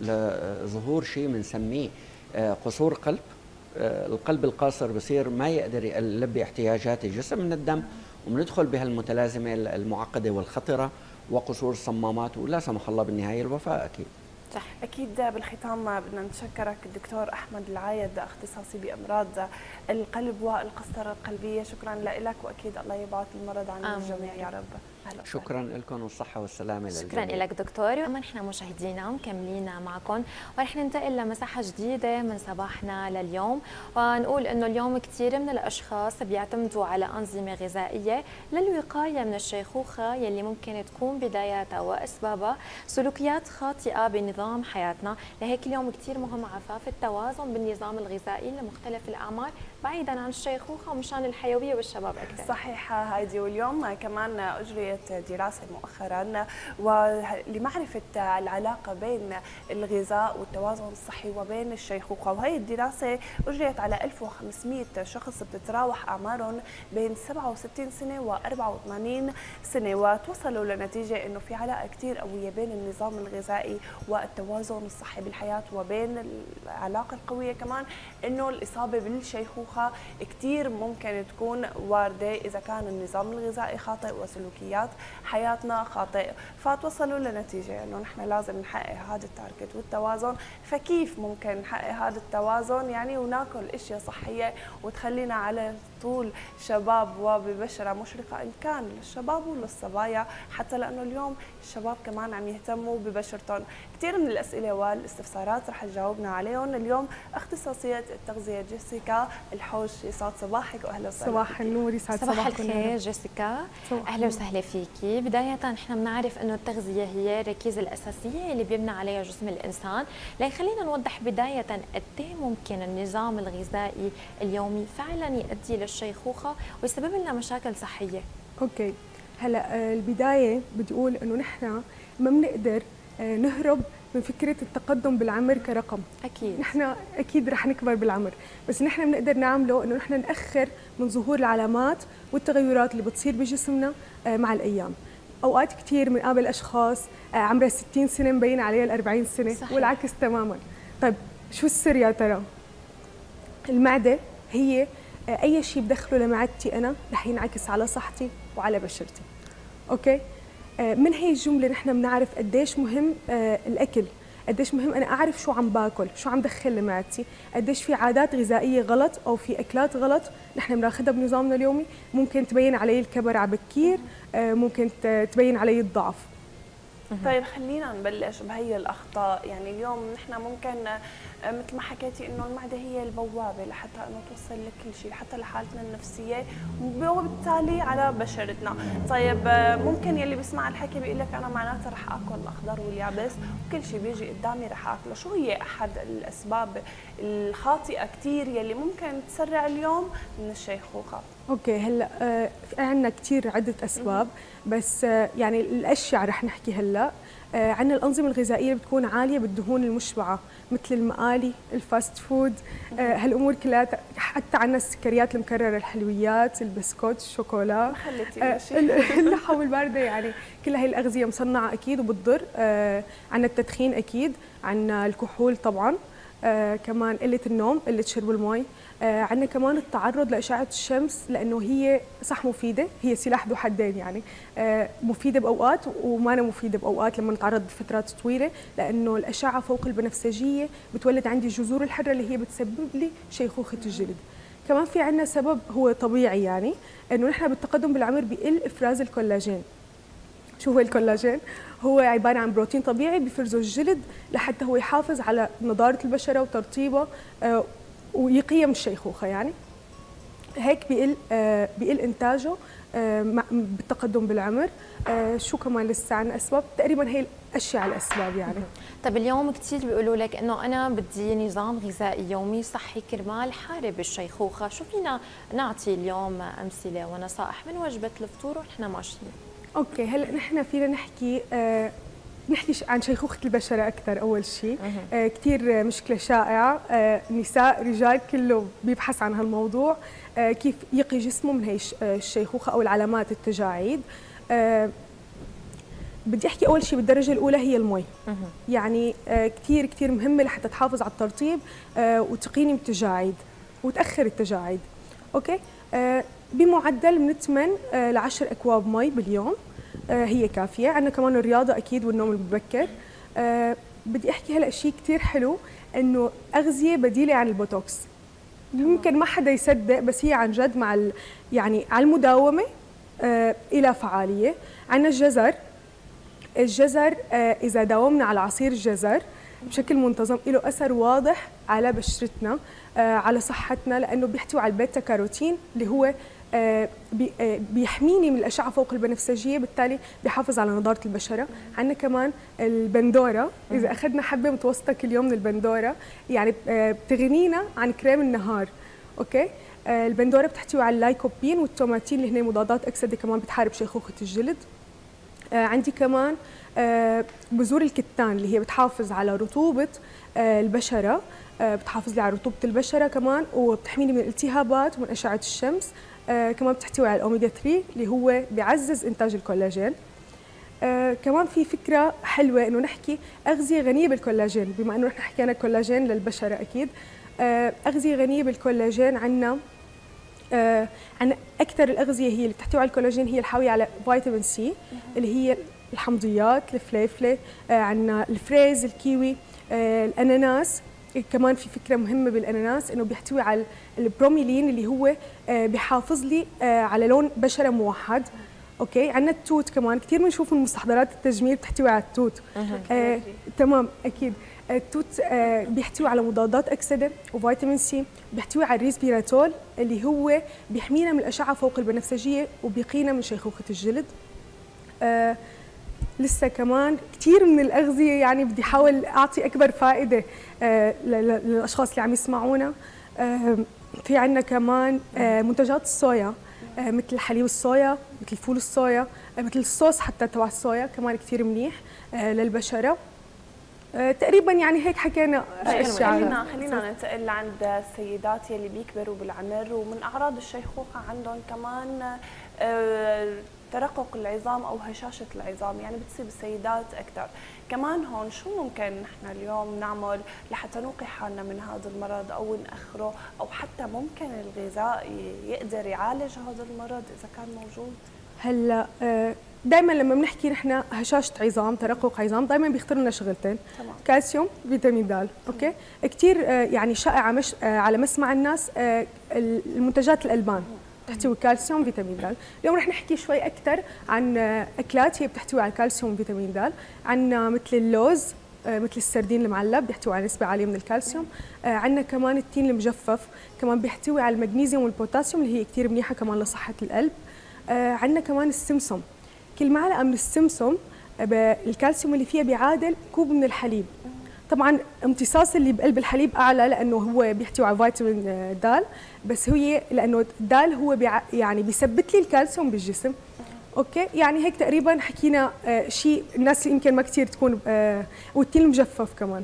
لظهور شيء بنسميه قصور قلب. القلب القاصر بصير ما يقدر يلبي احتياجات الجسم من الدم، وبندخل بهالمتلازمه المعقده والخطره وقصور صمامات، ولا سمح الله بالنهايه الوفاه اكيد. صح. اكيد بالختام بدنا نشكرك الدكتور احمد العايد، اختصاصي بامراض القلب والقسطره القلبيه. شكرا لك، واكيد الله يبعث المرض عن الجميع يا رب. شكرا لكم والصحه والسلامه للجميع. شكرا لك دكتور. اما نحن مشاهدينا مكملين معكم، ورح ننتقل لمساحه جديده من صباحنا لليوم، ونقول انه اليوم كثير من الاشخاص بيعتمدوا على انظمه غذائيه للوقايه من الشيخوخه يلي ممكن تكون بداياتها واسبابها سلوكيات خاطئه بنظام حياتنا. لهيك اليوم كثير مهم عفاف التوازن بالنظام الغذائي لمختلف الاعمار بعيدا عن الشيخوخه ومشان الحيويه والشباب اكثر. صحيح هايدي. واليوم كمان اجريت دراسه مؤخرا ولمعرفه العلاقه بين الغذاء والتوازن الصحي وبين الشيخوخه، وهي الدراسه اجريت على 1500 شخص بتتراوح اعمارهم بين 67 سنه و 84 سنه، وتوصلوا لنتيجه انه في علاقه كثير قويه بين النظام الغذائي والتوازن الصحي بالحياه، وبين العلاقه القويه كمان انه الاصابه بالشيخوخه الشيخوخة كثير ممكن تكون واردة إذا كان النظام الغذائي خاطئ وسلوكيات حياتنا خاطئة، فتوصلوا لنتيجة إنه نحن لازم نحقق هذا التارجت والتوازن. فكيف ممكن نحقق هذا التوازن يعني وناكل أشياء صحية وتخلينا على طول شباب وببشرة مشرقة إن كان للشباب وللصبايا، حتى لأنه اليوم الشباب كمان عم يهتموا ببشرتهم. كثير من الأسئلة والاستفسارات رح تجاوبنا عليهم اليوم اختصاصية التغذية جيسيكا الحوش. يسعد صباحك واهلا وسهلا. صباح النور، يسعد صباح الخير جيسيكا، اهلا وسهلا فيكي. بداية نحن بنعرف انه التغذية هي الركيزة الأساسية اللي بيبنى عليها جسم الإنسان، خلينا نوضح بداية قد ايه ممكن النظام الغذائي اليومي فعلا يؤدي للشيخوخة ويسبب لنا مشاكل صحية. اوكي، هلا البداية بدي اقول انه نحن ما بنقدر نهرب من فكرة التقدم بالعمر كرقم. أكيد نحن أكيد رح نكبر بالعمر، بس نحن بنقدر نعمله إنه نحن نأخر من ظهور العلامات والتغيرات اللي بتصير بجسمنا مع الأيام. أوقات كثير بنقابل أشخاص عمرها 60 سنة مبين عليها 40 سنة صحيح. والعكس تماما. طيب شو السر يا ترى؟ المعدة هي أي شيء بدخله لمعدتي أنا رح ينعكس على صحتي وعلى بشرتي. أوكي؟ من هي الجملة نحن بنعرف قديش مهم الأكل، قديش مهم أنا أعرف شو عم باكل، شو عم دخل لمعدتي، قديش في عادات غذائية غلط أو في أكلات غلط نحن بناخذها بنظامنا اليومي ممكن تبين علي الكبر على بكير، ممكن تبين علي الضعف. طيب خلينا نبلش بهي الأخطاء. يعني اليوم نحن ممكن مثل ما حكيتي انه المعده هي البوابه لحتى انه توصل لكل شيء، حتى لحالتنا النفسيه وبالتالي على بشرتنا. طيب ممكن يلي بيسمع الحكي بيقول لك انا معناتها رح اكل الاخضر واليابس وكل شيء بيجي قدامي رح اكله. شو هي احد الاسباب الخاطئه كثير يلي ممكن تسرع اليوم من الشيخوخه؟ اوكي، هلا عندنا كثير عده اسباب، بس يعني الاشياء رح نحكي هلا. عندنا الأنظمة الغذائية بتكون عالية بالدهون المشبعة مثل المقالي، الفاست فود، هالأمور كلها. حتى عندنا السكريات المكررة، الحلويات، البسكوت، الشوكولا، اللحم الباردة، يعني كل هاي الأغذية مصنعة أكيد وبتضر. عندنا التدخين أكيد، عندنا الكحول طبعاً، كمان قلة النوم، قلة شرب المي. عندنا كمان التعرض لأشعة الشمس، لأنه هي صح مفيدة، هي سلاح ذو حدين، يعني مفيدة بأوقات وما أنا مفيدة بأوقات لما نتعرض لفترات طويلة، لأنه الأشعة فوق البنفسجية بتولد عندي جذور الحرة اللي هي بتسبب لي شيخوخة الجلد. كمان في عندنا سبب هو طبيعي، يعني إنه نحن بالتقدم بالعمر بيقل إفراز الكولاجين. شو هو الكولاجين؟ هو عبارة عن بروتين طبيعي بيفرزه الجلد لحتى هو يحافظ على نضارة البشرة وترطيبها ويقيم الشيخوخة. يعني هيك بيقل إنتاجه بالتقدم بالعمر. شو كمان لسه عن أسباب؟ تقريبا هي الأشياء على الأسباب يعني. طب اليوم كثير بيقولوا لك إنه أنا بدي نظام غذائي يومي صحي كرمال حارب الشيخوخة، شو فينا نعطي اليوم أمثلة ونصائح من وجبة الفطور ونحن ماشيين؟ اوكي، هلا نحن فينا نحكي عن شيخوخة البشرة أكثر. أول شيء كثير مشكلة شائعة، نساء رجال كله بيبحث عن هالموضوع، كيف يقي جسمه من هي الشيخوخة أو العلامات التجاعيد. بدي أحكي أول شيء بالدرجة الأولى هي المي. يعني كثير مهمة لحتى تحافظ على الترطيب وتقيني من التجاعيد وتأخر التجاعيد. أوكي، بمعدل من 8 ل 10 أكواب مي باليوم هي كافية. عندنا كمان الرياضة أكيد والنوم المبكر. بدي أحكي هلأ شيء كتير حلو، إنه أغذية بديلة عن البوتوكس. ممكن ما حدا يصدق، بس هي عن جد مع يعني على المداومة إلى فعالية. عندنا الجزر إذا داومنا على عصير الجزر بشكل منتظم له أثر واضح على بشرتنا، على صحتنا، لأنه بيحتوي على البيتا كاروتين اللي هو بيحميني من الأشعة فوق البنفسجية، بالتالي بيحافظ على نضارة البشرة. عندنا كمان البندورة، إذا أخذنا حبة متوسطة كل يوم من البندورة يعني بتغنينا عن كريم النهار. أوكي، البندورة بتحتوي على اللايكوبين والتوماتين اللي هن مضادات أكسدة كمان بتحارب شيخوخة الجلد. عندي كمان بذور الكتان اللي هي بتحافظ على رطوبة البشرة، بتحافظ لي على رطوبة البشرة كمان، وبتحميني من الالتهابات ومن أشعة الشمس. كمان بتحتوي على الأوميجا 3 اللي هو بيعزز إنتاج الكولاجين. كمان في فكرة حلوة إنه نحكي أغذية غنية بالكولاجين، بما إنه نحن حكينا الكولاجين للبشرة أكيد. أغذية غنية بالكولاجين عندنا عن أكثر الأغذية هي اللي بتحتوي على الكولاجين هي الحاوية على فيتامين سي اللي هي الحمضيات، الفليفلة، عندنا الفريز، الكيوي، الأناناس. كمان في فكرة مهمة بالأناناس إنه بيحتوي على البروميلين اللي هو بيحافظ لي على لون بشرة موحد. اوكي، عندنا التوت كمان كثير بنشوف المستحضرات التجميل بتحتوي على التوت. تمام اكيد. التوت بيحتوي على مضادات اكسده وفيتامين سي، بيحتوي على الريسبيراتول اللي هو بيحمينا من الاشعه فوق البنفسجيه وبيقينا من شيخوخه الجلد. لسه كمان كثير من الاغذيه، يعني بدي احاول اعطي اكبر فائده للاشخاص اللي عم يسمعونا. في عندنا كمان منتجات الصويا مثل حليب الصويا، مثل فول الصويا، مثل الصوص حتى تبع الصويا كمان كثير منيح للبشره. تقريبا يعني هيك حكينا اشياء. خلينا ننتقل لعند السيدات يلي بيكبروا بالعمر، ومن اعراض الشيخوخه عندهم كمان ترقق العظام او هشاشه العظام، يعني بتصيب السيدات اكثر. كمان هون شو ممكن نحن اليوم نعمل لحتى نوقي حالنا من هذا المرض او نأخره، او حتى ممكن الغذاء يقدر يعالج هذا المرض اذا كان موجود؟ هلا دائما لما بنحكي نحن هشاشه عظام، ترقق عظام، دائما بيخطر لنا شغلتين، تمام. كالسيوم، فيتامين د. اوكي، كثير يعني شائعه على مسمع الناس المنتجات الالبان بتحتوي كالسيوم فيتامين د. اليوم رح نحكي شوي اكثر عن اكلات هي بتحتوي على الكالسيوم وفيتامين د. عندنا مثل اللوز، مثل السردين المعلب بيحتوي على نسبه عاليه من الكالسيوم. عندنا كمان التين المجفف كمان بيحتوي على المغنيسيوم والبوتاسيوم اللي هي كثير منيحه كمان لصحه القلب. عندنا كمان السمسم، كل معلقه من السمسم الكالسيوم اللي فيها بيعادل كوب من الحليب. طبعا امتصاص اللي بقلب الحليب اعلى لانه هو بيحتوي على فيتامين د، بس هي لانه الدال هو يعني بيثبت لي الكالسيوم بالجسم. اوكي، يعني هيك تقريبا حكينا شيء الناس اللي يمكن ما كثير تكون. والتين المجفف كمان.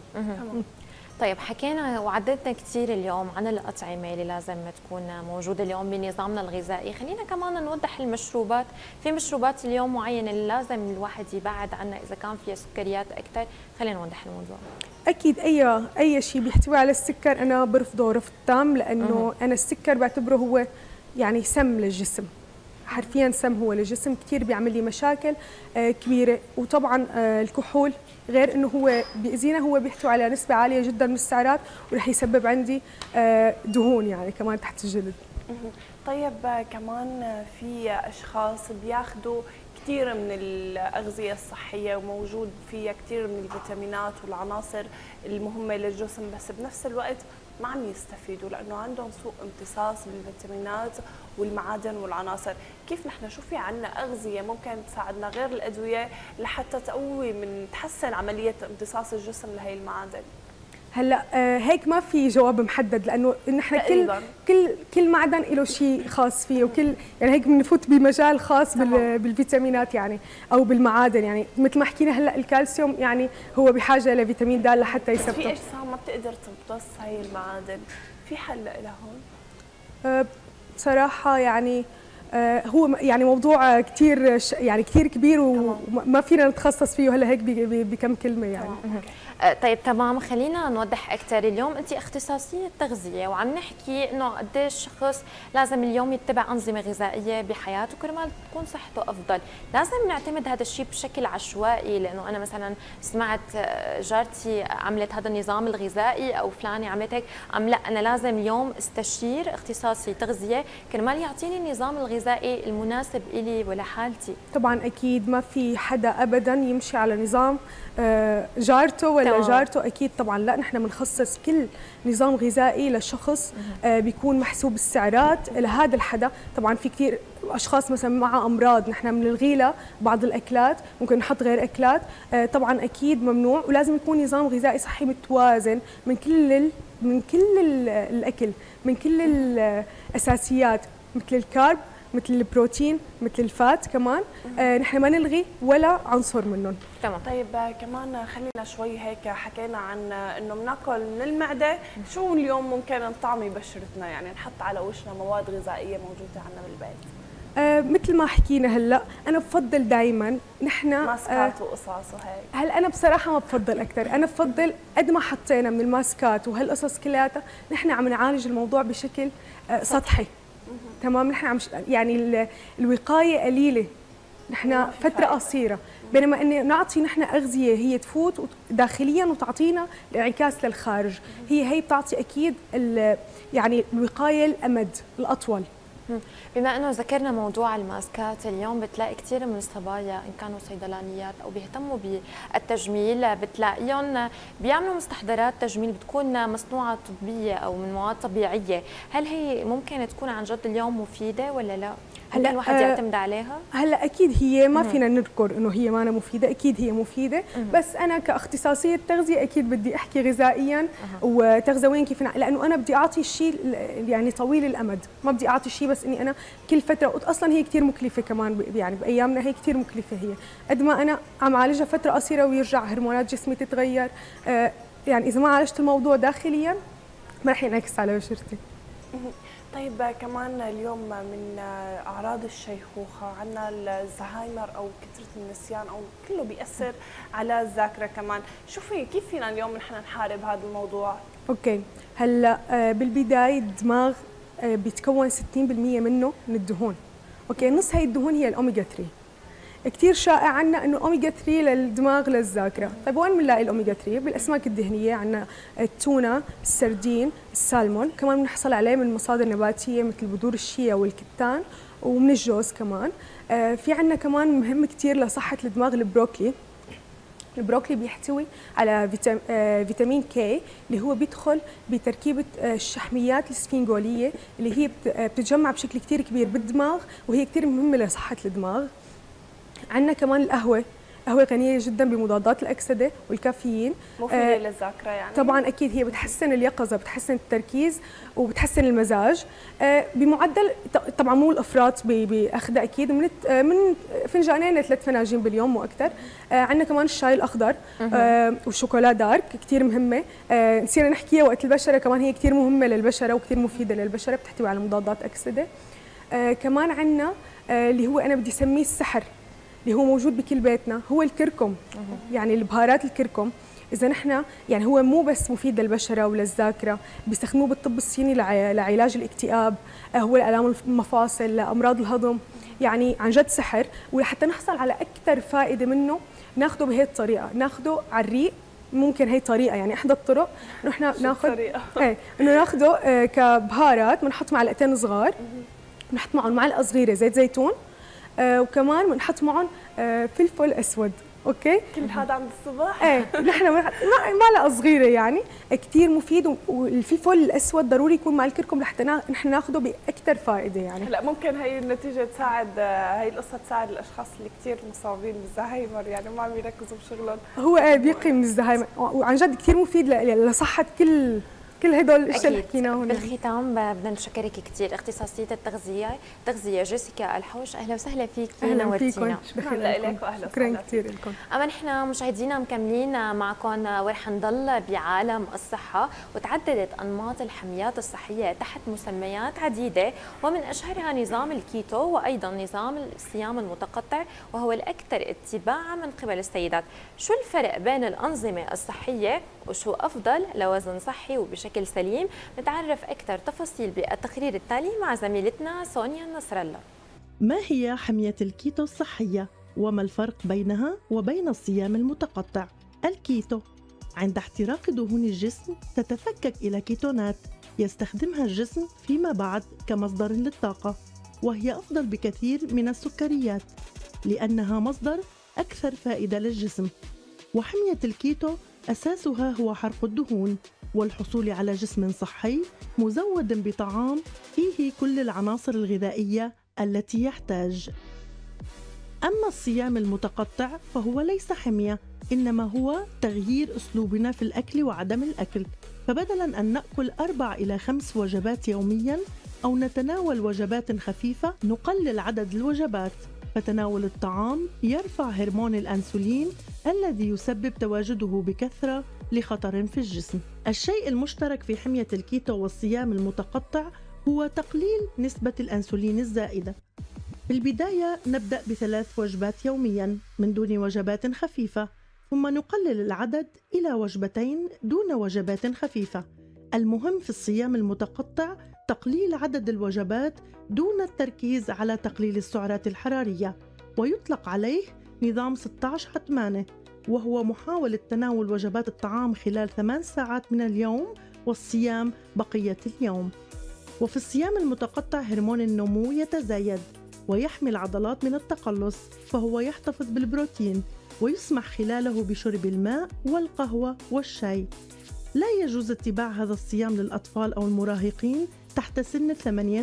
طيب، حكينا وعددنا كثير اليوم عن الأطعمة اللي لازم تكون موجودة اليوم بنظامنا الغذائي. خلينا كمان نوضح المشروبات. في مشروبات اليوم معينة اللي لازم الواحد يبعد عنها إذا كان فيها سكريات أكثر. خلينا نوضح الموضوع. أكيد أي شيء بيحتوي على السكر أنا برفضه رفض تام، لأنه أنا السكر بعتبره هو يعني سم للجسم، حرفيا سم هو للجسم، كثير بيعمل لي مشاكل كبيرة. وطبعا الكحول غير انه هو بيأذينا، هو بيحتوي على نسبة عالية جدا من السعرات ورح يسبب عندي دهون يعني كمان تحت الجلد. طيب كمان في اشخاص بياخذوا كثير من الأغذية الصحية وموجود فيها كثير من الفيتامينات والعناصر المهمة للجسم، بس بنفس الوقت ما عم يستفيدوا لأنه عندهم سوء امتصاص بالفيتامينات والمعادن والعناصر. كيف نحن شو في عنا أغذية ممكن تساعدنا غير الأدوية لحتى تقوي من تحسن عملية امتصاص الجسم لهي المعادن؟ هلا هيك ما في جواب محدد، لانه نحن كل معدن له شيء خاص فيه، وكل يعني هيك بنفوت بمجال خاص بالفيتامينات يعني او بالمعادن. يعني مثل ما حكينا هلا الكالسيوم يعني هو بحاجه لفيتامين د لحتى يثبته. في اجسام ما بتقدر تمتص هي المعادن، في حل لها هون؟ بصراحه يعني هو يعني موضوع كثير يعني كثير كبير وما فينا نتخصص فيه هلا هيك بكم كلمه يعني. طيب تمام، خلينا نوضح اكثر. اليوم انت اختصاصيه تغذيه وعم نحكي انه قديش شخص لازم اليوم يتبع انظمه غذائيه بحياته كرمال تكون صحته افضل. لازم نعتمد هذا الشيء بشكل عشوائي لانه انا مثلا سمعت جارتي عملت هذا النظام الغذائي او فلانه عملت هيك، لا انا لازم اليوم استشير اختصاصي تغذيه كرمال يعطيني النظام الغذائي المناسب الي ولحالتي. طبعا اكيد ما في حدا ابدا يمشي على نظام جارته ولا جارته. اكيد طبعا لا، نحن بنخصص كل نظام غذائي لشخص بيكون محسوب السعرات لهذا الحدا. طبعا في كثير اشخاص مثلا مع امراض نحن بنلغي لها بعض الاكلات، ممكن نحط غير اكلات. طبعا اكيد ممنوع، ولازم يكون نظام غذائي صحي متوازن من كل الاكل، من كل الاساسيات مثل الكارب، مثل البروتين، مثل الفات كمان. نحن ما نلغي ولا عنصر منهم. تمام. طيب كمان خلينا شوي هيك حكينا عن انه بناكل من المعده، شو اليوم ممكن نطعمي بشرتنا يعني نحط على وشنا مواد غذائيه موجوده عندنا بالبيت؟ مثل ما حكينا هلا، انا بفضل دائما نحن ماسكات وقصص وهيك. هلا انا بصراحه ما بفضل اكثر، انا بفضل قد ما حطينا من الماسكات وهالقصص كلياتها نحن عم نعالج الموضوع بشكل سطحي. تمام، نحن عم يعني الوقايه قليله، نحن فتره قصيره، بينما اني نعطي نحن اغذيه هي تفوت داخليا وتعطينا انعكاس للخارج، هي بتعطي اكيد يعني الوقايه الامد الاطول. بما انه ذكرنا موضوع الماسكات، اليوم بتلاقي كثير من الصبايا ان كانوا صيدلانيات او بيهتموا بالتجميل، بتلاقيهم بيعملوا مستحضرات تجميل بتكون مصنوعه طبيه او من مواد طبيعيه، هل هي ممكن تكون عن جد اليوم مفيده ولا لا؟ هل الواحد يعتمد عليها؟ هلا اكيد هي ما فينا نذكر انه هي ما مفيده، اكيد هي مفيده، بس انا كاختصاصيه تغذيه اكيد بدي احكي غذائيا وتغذويا كيف لانه انا بدي اعطي الشيء يعني طويل الامد، ما بدي اعطي شيء بس اني انا كل فتره، اصلا هي كثير مكلفه كمان، يعني بايامنا هي كثير مكلفه، هي قد ما انا عم عالجها فتره قصيره ويرجع هرمونات جسمي تتغير، يعني اذا ما عالجت الموضوع داخليا ما رح ينعكس على بشرتي. طيب كمان اليوم من اعراض الشيخوخه عندنا الزهايمر او كثره النسيان، او كله بياثر على الذاكره كمان، شوفي كيف فينا اليوم نحن نحارب هذا الموضوع؟ اوكي، هلا بالبدايه الدماغ بيتكون 60% منه من الدهون، اوكي، نص هي الدهون هي الاوميجا 3. كثير شائع عندنا انه اوميجا 3 للدماغ للذاكره، طيب وين بنلاقي الاوميجا 3؟ بالاسماك الدهنيه، عندنا التونه، السردين، السالمون، كمان بنحصل عليه من مصادر نباتيه مثل بذور الشيا والكتان ومن الجوز كمان. في عندنا كمان مهم كثير لصحه الدماغ البروكلي. البروكلي بيحتوي على فيتامين كي اللي هو بيدخل بتركيبه الشحميات السفنجوليه اللي هي بتتجمع بشكل كثير كبير بالدماغ، وهي كثير مهمه لصحه الدماغ. عندنا كمان القهوه، قهوة غنية جدا بمضادات الأكسدة والكافيين، مفيدة للذاكرة يعني؟ طبعا أكيد، هي بتحسن اليقظة، بتحسن التركيز وبتحسن المزاج، بمعدل طبعا مو الأفراط بأخذها أكيد من فنجانين ل3 فناجين باليوم مو أكثر. عندنا كمان الشاي الأخضر والشوكولا دارك كثير مهمة، نسينا نحكيها وقت البشرة، كمان هي كثير مهمة للبشرة وكثير مفيدة للبشرة، بتحتوي على مضادات أكسدة. كمان عندنا اللي هو أنا بدي أسميه السحر، اللي هو موجود بكل بيتنا، هو الكركم. يعني البهارات الكركم اذا نحن يعني هو مو بس مفيد للبشره وللذاكره، بيستخدموه بالطب الصيني لعلاج الاكتئاب، هو لآلام المفاصل، لامراض الهضم، يعني عن جد سحر. ولحتى نحصل على اكثر فائده منه ناخذه بهي الطريقه، ناخذه على الريق، ممكن هي طريقه يعني احدى الطرق نحن ناخذ انه ناخذه كبهارات، بنحط معلقتين صغار، بنحط معهم معلقه صغيره زيت زيتون، وكمان بنحط معهم فلفل اسود. اوكي، كل هذا عند الصبح؟ ايه، نحن معلقه صغيره يعني كثير مفيد، والفلفل الاسود ضروري يكون مع الكركم لحتى نحن ناخذه باكثر فائده يعني. هلا ممكن هي النتيجه تساعد، هي القصه تساعد الاشخاص اللي كثير مصابين بالزهايمر، يعني ما عم يركزوا بشغلهم. هو بيقي من الزهايمر، وعن جد كثير مفيد لصحه كل هدول الاشياء اللي حكيناهم. بالختام بدنا نشكرك كثير، اختصاصيه تغذيه جيسيكا الحوش، اهلا وسهلا فيك، اهلا فيكم، شكرا لك واهلا شكرا كثير لكم. اما نحن مشاهدينا مكملين معكم ورح نضل بعالم الصحه، وتعددت انماط الحميات الصحيه تحت مسميات عديده، ومن اشهرها نظام الكيتو، وايضا نظام الصيام المتقطع، وهو الاكثر اتباعا من قبل السيدات. شو الفرق بين الانظمه الصحيه وشو افضل لوزن صحي وبشكل سليم؟ نتعرف اكثر تفاصيل بالتقرير التالي مع زميلتنا سونيا نصر الله. ما هي حمية الكيتو الصحية؟ وما الفرق بينها وبين الصيام المتقطع؟ الكيتو عند احتراق دهون الجسم تتفكك إلى كيتونات يستخدمها الجسم فيما بعد كمصدر للطاقة، وهي أفضل بكثير من السكريات لأنها مصدر أكثر فائدة للجسم. وحمية الكيتو أساسها هو حرق الدهون والحصول على جسم صحي مزود بطعام فيه كل العناصر الغذائية التي يحتاج. أما الصيام المتقطع فهو ليس حمية، إنما هو تغيير أسلوبنا في الأكل وعدم الأكل، فبدلاً أن نأكل 4 إلى 5 وجبات يومياً أو نتناول وجبات خفيفة نقلل عدد الوجبات، فتناول الطعام يرفع هرمون الأنسولين الذي يسبب تواجده بكثرة لخطر في الجسم. الشيء المشترك في حمية الكيتو والصيام المتقطع هو تقليل نسبة الأنسولين الزائدة. في البداية نبدأ ب3 وجبات يومياً من دون وجبات خفيفة، ثم نقلل العدد إلى 2 وجبات دون وجبات خفيفة. المهم في الصيام المتقطع تقليل عدد الوجبات دون التركيز على تقليل السعرات الحرارية، ويطلق عليه نظام 16-8، وهو محاولة تناول وجبات الطعام خلال 8 ساعات من اليوم والصيام بقية اليوم. وفي الصيام المتقطع هرمون النمو يتزايد ويحمي العضلات من التقلص، فهو يحتفظ بالبروتين ويسمح خلاله بشرب الماء والقهوة والشاي. لا يجوز اتباع هذا الصيام للأطفال أو المراهقين تحت سن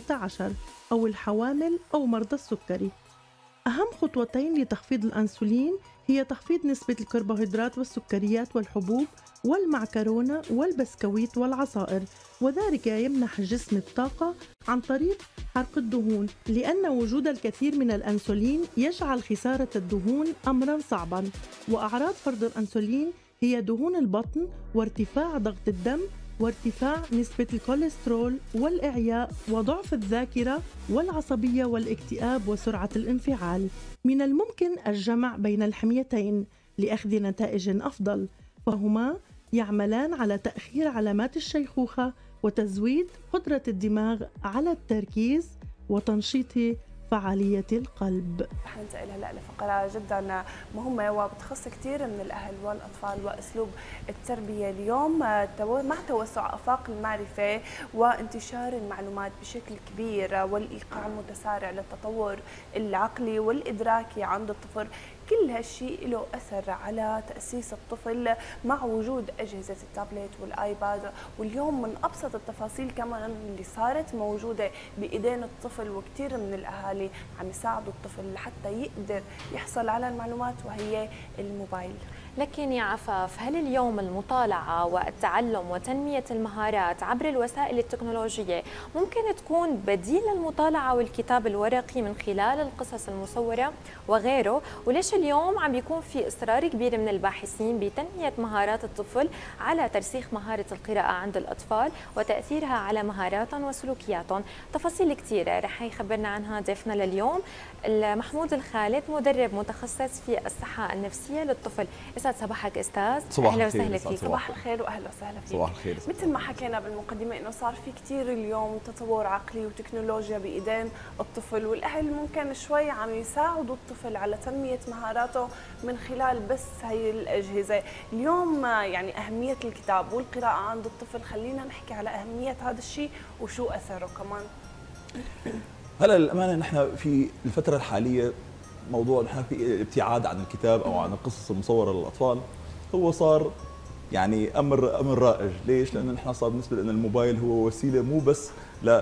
18 أو الحوامل أو مرضى السكري. أهم خطوتين لتخفيض الأنسولين هي تخفيض نسبة الكربوهيدرات والسكريات والحبوب والمعكرونة والبسكويت والعصائر، وذلك يمنح الجسم الطاقة عن طريق حرق الدهون، لأن وجود الكثير من الأنسولين يجعل خسارة الدهون أمراً صعباً. وأعراض فرط الأنسولين هي دهون البطن وارتفاع ضغط الدم وارتفاع نسبة الكوليسترول والإعياء وضعف الذاكرة والعصبية والاكتئاب وسرعة الانفعال. من الممكن الجمع بين الحميتين لأخذ نتائج أفضل، فهما يعملان على تأخير علامات الشيخوخة وتزويد قدرة الدماغ على التركيز وتنشيط فعالية القلب. حننتقل هلا لفقرة جدا مهمة وبتخص كثير من الأهل والأطفال وأسلوب التربية اليوم. مع توسع آفاق المعرفة وانتشار المعلومات بشكل كبير والإيقاع المتسارع للتطور العقلي والإدراكي عند الطفل، كل هالشيء له أثر على تأسيس الطفل مع وجود أجهزة التابلت والآيباد. واليوم من أبسط التفاصيل كمان اللي صارت موجودة بإيدين الطفل، وكثير من الأهالي عم يساعدوا الطفل لحتى يقدر يحصل على المعلومات، وهي الموبايل. لكن يا عفاف، هل اليوم المطالعة والتعلم وتنمية المهارات عبر الوسائل التكنولوجية ممكن تكون بديل للمطالعة والكتاب الورقي من خلال القصص المصورة وغيره؟ وليش اليوم عم بيكون في إصرار كبير من الباحثين بتنمية مهارات الطفل على ترسيخ مهارة القراءة عند الأطفال وتأثيرها على مهاراتهم وسلوكياتهم؟ تفاصيل كثيرة رح يخبرنا عنها ضيفنا لليوم محمود الخالد، مدرب متخصص في الصحة النفسية للطفل. يسعد صباحك استاذ. اهلا وسهلا فيك. صباح الخير واهلا وسهلا فيك. صباح الخير. مثل ما حكينا بالمقدمه انه صار في كثير اليوم تطور عقلي وتكنولوجيا بايدين الطفل، والاهل ممكن شوي عم يساعدوا الطفل على تنميه مهاراته من خلال بس هي الاجهزه. اليوم يعني اهميه الكتاب والقراءه عند الطفل، خلينا نحكي على اهميه هذا الشيء وشو اثره كمان. هلا للامانه نحن في الفتره الحاليه موضوع نحن في ابتعاد عن الكتاب او عن القصص المصوره للاطفال، هو صار يعني امر رائج. ليش؟ لانه نحن صار بالنسبه لنا الموبايل هو وسيله مو بس لا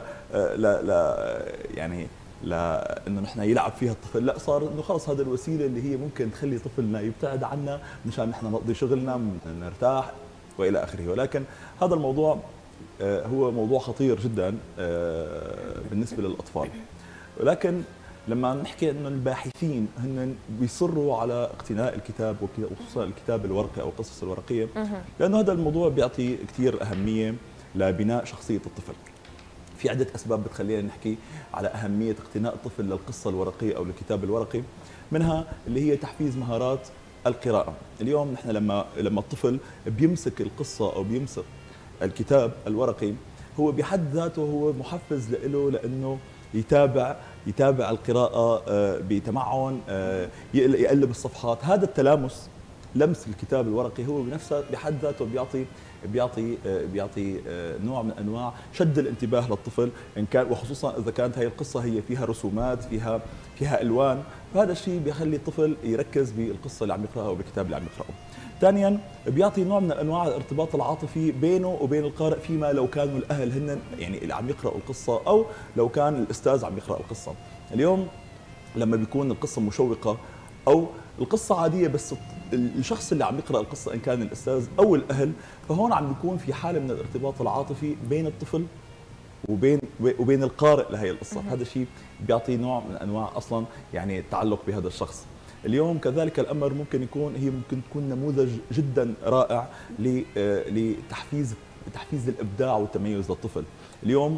يعني لا انه نحن يلعب فيها الطفل، لا صار انه خلص هذا الوسيله اللي هي ممكن تخلي طفلنا يبتعد عنا مشان نحن نقضي شغلنا نرتاح والى اخره. ولكن هذا الموضوع هو موضوع خطير جدا بالنسبه للاطفال. ولكن لما نحكي انه الباحثين هن بيصروا على اقتناء الكتاب وخصوصا الكتاب الورقي او القصص الورقيه، لانه هذا الموضوع بيعطي كثير اهميه لبناء شخصيه الطفل. في عده اسباب بتخلينا نحكي على اهميه اقتناء الطفل للقصه الورقيه او الكتاب الورقي، منها اللي هي تحفيز مهارات القراءه. اليوم نحن لما الطفل بيمسك القصه او بيمسك الكتاب الورقي، هو بحد ذاته هو محفز له لانه يتابع القراءة بتمعن، يقلب الصفحات. هذا التلامس، لمس الكتاب الورقي، هو بنفسه بحد ذاته بيعطي نوع من انواع شد الانتباه للطفل، ان كان وخصوصا اذا كانت هي القصة هي فيها رسومات، فيها الوان، فهذا الشيء بيخلي الطفل يركز بالقصة اللي عم يقراها او بالكتاب اللي عم يقراه. ثانيا بيعطي نوع من انواع الارتباط العاطفي بينه وبين القارئ، فيما لو كانوا الاهل هن يعني اللي عم يقراوا القصه او لو كان الاستاذ عم يقرا القصه. اليوم لما بيكون القصه مشوقه او القصه عاديه بس الشخص اللي عم يقرا القصه ان كان الاستاذ او الاهل، فهون عم بيكون في حاله من الارتباط العاطفي بين الطفل وبين القارئ لهي القصه. هذا الشيء بيعطي نوع من انواع اصلا يعني التعلق بهذا الشخص. اليوم كذلك الامر ممكن تكون نموذج جدا رائع لتحفيز الابداع والتميز للطفل. اليوم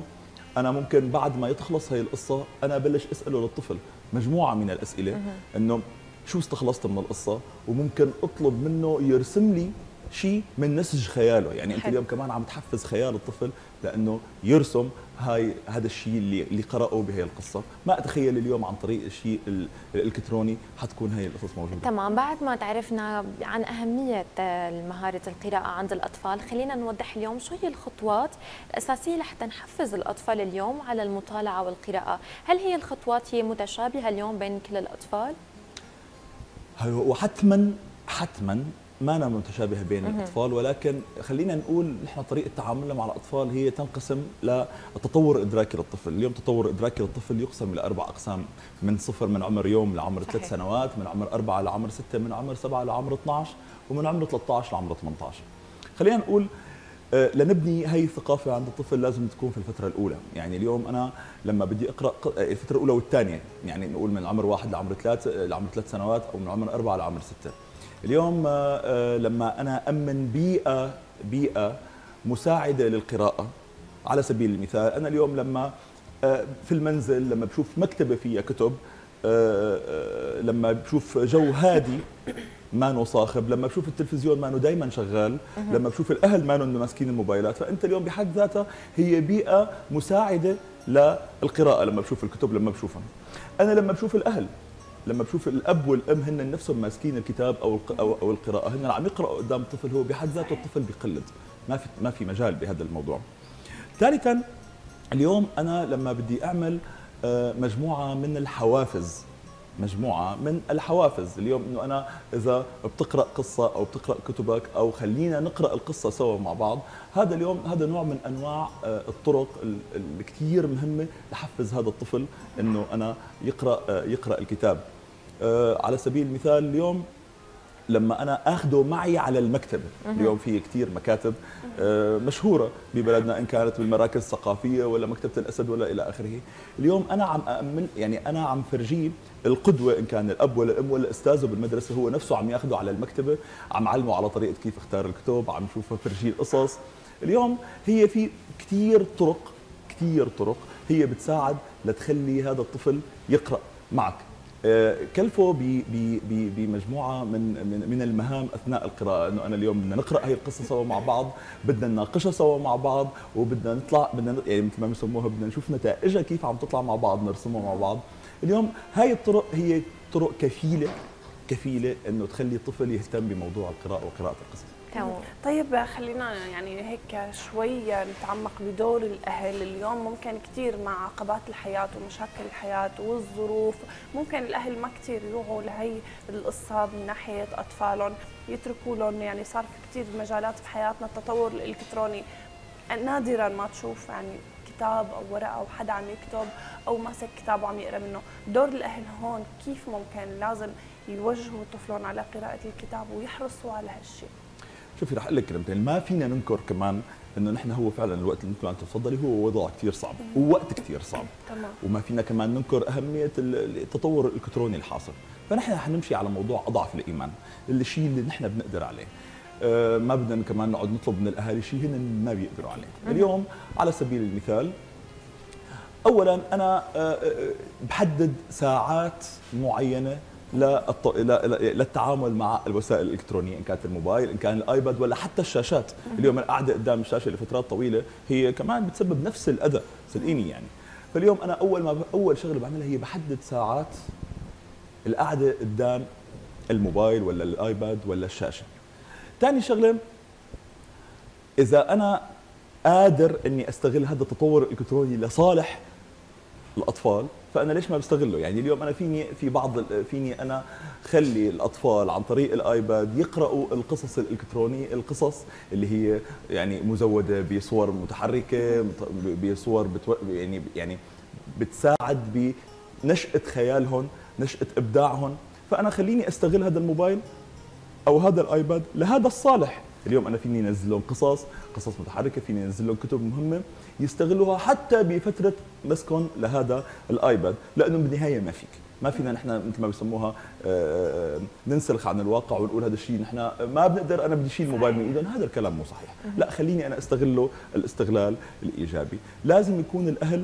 انا ممكن بعد ما يتخلص هي القصه انا بلش اساله للطفل مجموعه من الاسئله انه شو استخلصت من القصه، وممكن اطلب منه يرسم لي شيء من نسج خياله. يعني انت اليوم كمان عم تحفز خيال الطفل لانه يرسم هذا الشيء اللي قرأه بهي القصه. ما اتخيل اليوم عن طريق الشيء الالكتروني حتكون هي القصص موجوده. تمام. بعد ما تعرفنا عن اهميه مهاره القراءه عند الاطفال، خلينا نوضح اليوم شو هي الخطوات الاساسيه لحتى نحفز الاطفال اليوم على المطالعه والقراءه. هل هي الخطوات هي متشابهه اليوم بين كل الاطفال؟ وحتما ما أنا متشابهة بين الأطفال، ولكن خلينا نقول نحن طريقة تعاملنا مع الأطفال هي تنقسم للتطور الإدراكي للطفل. اليوم تطور إدراكي للطفل يقسم إلى 4 أقسام، من صفر من عمر يوم لعمر 3 سنوات، من عمر 4 لعمر 6، من عمر 7 لعمر 12، ومن عمر 13 لعمر 18. خلينا نقول لنبني هي الثقافة عند الطفل لازم تكون في الفترة الأولى. يعني اليوم أنا لما بدي أقرأ الفترة الأولى والثانية، يعني نقول من عمر 1 لعمر 3 سنوات، أو من عمر 4 لعمر 6. اليوم لما أنا أمن بيئة مساعدة للقراءة، على سبيل المثال أنا اليوم لما في المنزل لما بشوف مكتبة فيها كتب، لما بشوف جو هادي مانو صاخب، لما بشوف التلفزيون مانو دايما شغال، لما بشوف الأهل مانو ماسكين الموبايلات، فأنت اليوم بحد ذاتها هي بيئة مساعدة للقراءة. لما بشوف الكتب، لما بشوفهم أنا، لما بشوف الأهل، لما بشوف الاب والام هن نفسهم ماسكين الكتاب او القراءه، هن عم يقراوا قدام الطفل، هو بحد ذاته الطفل بيقلد، ما في مجال بهذا الموضوع. ثالثا اليوم انا لما بدي اعمل مجموعه من الحوافز اليوم، انه انا اذا بتقرا قصه او بتقرا كتبك او خلينا نقرا القصه سوا مع بعض، هذا اليوم هذا نوع من انواع الطرق الكثير مهمه لحفز هذا الطفل انه انا يقرا الكتاب. على سبيل المثال اليوم لما انا اخذه معي على المكتبه، اليوم في كثير مكاتب مشهوره ببلدنا، ان كانت بالمراكز الثقافيه ولا مكتبه الاسد ولا الى اخره. اليوم انا عم أأمن، يعني انا عم فرجيه القدوه، ان كان الاب ولا الام ولا استاذه بالمدرسه، هو نفسه عم ياخذه على المكتبه، عم علمه على طريقه كيف اختار الكتب، عم شوفه فرجيه القصص. اليوم هي في كثير طرق هي بتساعد لتخلي هذا الطفل يقرا معك. كلفه بمجموعه من المهام اثناء القراءه، انه انا اليوم بدنا نقرا هي القصه سوا مع بعض، بدنا نناقشها سوا مع بعض، وبدنا نطلع يعني مثل ما بيسموها بدنا نشوف نتائجها كيف عم تطلع مع بعض، نرسمها مع بعض. اليوم هاي الطرق هي طرق كفيله انه تخلي الطفل يهتم بموضوع القراءه وقراءه القصص. تمام. طيب خلينا يعني هيك شوي نتعمق بدور الأهل. اليوم ممكن كثير مع عقبات الحياة ومشاكل الحياة والظروف، ممكن الأهل ما كثير يوعوا لهي القصة من ناحية أطفالهم، يتركوا لهم. يعني صار في كثير مجالات في حياتنا التطور الإلكتروني، نادرا ما تشوف يعني كتاب أو ورقة أو حدا عم يكتب أو ماسك كتاب وعم يقرأ منه. دور الأهل هون كيف ممكن لازم يوجهوا طفلهم على قراءة الكتاب ويحرصوا على هالشيء؟ شوفي رح اقول لك كلمتين، ما فينا ننكر كمان انه نحن هو فعلا الوقت اللي مثل ما انت تفضلي هو وضع كثير صعب ووقت كثير صعب. تمام. وما فينا كمان ننكر اهميه التطور الالكتروني الحاصل، فنحن حنمشي على موضوع اضعف الايمان، الشيء اللي نحن بنقدر عليه. ما بدنا كمان نقعد نطلب من الاهالي شيء هن ما بيقدروا عليه. اليوم على سبيل المثال، اولا انا بحدد ساعات معينه للتعامل مع الوسائل الالكترونيه، ان كانت الموبايل، ان كان الايباد، ولا حتى الشاشات. اليوم القعده قدام الشاشه لفترات طويله هي كمان بتسبب نفس الاذى، صدقيني يعني. فاليوم انا اول شغله بعملها هي بحدد ساعات القعده قدام الموبايل ولا الايباد ولا الشاشه. ثاني شغله، اذا انا قادر اني استغل هذا التطور الالكتروني لصالح الاطفال، فانا ليش ما بستغله؟ يعني اليوم انا فيني انا خلي الاطفال عن طريق الايباد يقراوا القصص الالكترونيه، القصص اللي هي يعني مزوده بصور متحركه، بصور يعني بتساعد بنشأة خيالهم، نشأة ابداعهم. فانا خليني استغل هذا الموبايل او هذا الايباد لهذا الصالح اليوم انا فيني انزل لهم قصص متحركه، فيني انزل لهم كتب مهمه يستغلوها حتى بفتره مسكن لهذا الايباد، لانه بالنهايه ما فينا نحن مثل ما بسموها ننسلخ عن الواقع ونقول هذا الشيء نحن ما بنقدر، انا بدي شيل الموبايل من ايدهم، هذا الكلام مو صحيح. لا، خليني انا استغله الاستغلال الايجابي. لازم يكون الاهل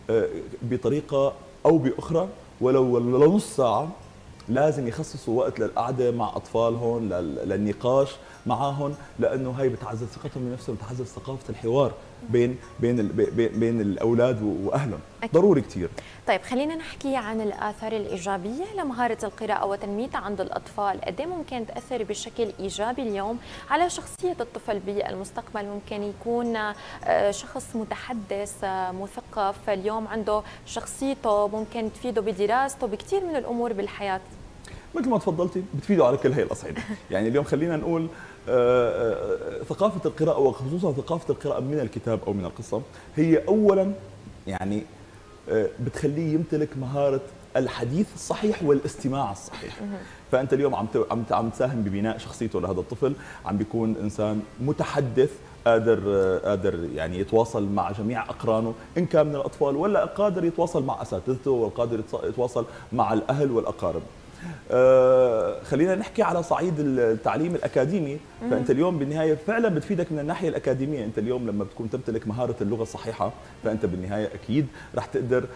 بطريقه او باخرى ولو نص ساعه لازم يخصصوا وقت للقعده مع اطفالهم، للنقاش معهم، لانه هي بتعزز ثقتهم بنفسهم، بتعزز ثقافه الحوار بين الاولاد واهلهم. أكيد. ضروري كثير. طيب خلينا نحكي عن الاثار الايجابيه لمهاره القراءه وتنميتها عند الاطفال، قد ايه ممكن تاثر بشكل ايجابي اليوم على شخصيه الطفل بالمستقبل؟ ممكن يكون شخص متحدث مثقف اليوم عنده شخصيته ممكن تفيده بدراسته بكثير من الامور بالحياه. مثل ما تفضلتي بتفيده على كل هي الاصعده. يعني اليوم خلينا نقول ثقافه القراءه وخصوصا ثقافه القراءه من الكتاب او من القصه هي اولا يعني بتخليه يمتلك مهاره الحديث الصحيح والاستماع الصحيح. فانت اليوم عم تساهم ببناء شخصيته لهذا الطفل، عم بيكون انسان متحدث قادر يعني يتواصل مع جميع اقرانه ان كان من الاطفال، ولا قادر يتواصل مع اساتذته، وقادر يتواصل مع الاهل والاقارب. خلينا نحكي على صعيد التعليم الأكاديمي. فأنت اليوم بالنهاية فعلا بتفيدك من الناحية الأكاديمية. أنت اليوم لما بتكون تمتلك مهارة اللغة الصحيحة فأنت بالنهاية أكيد رح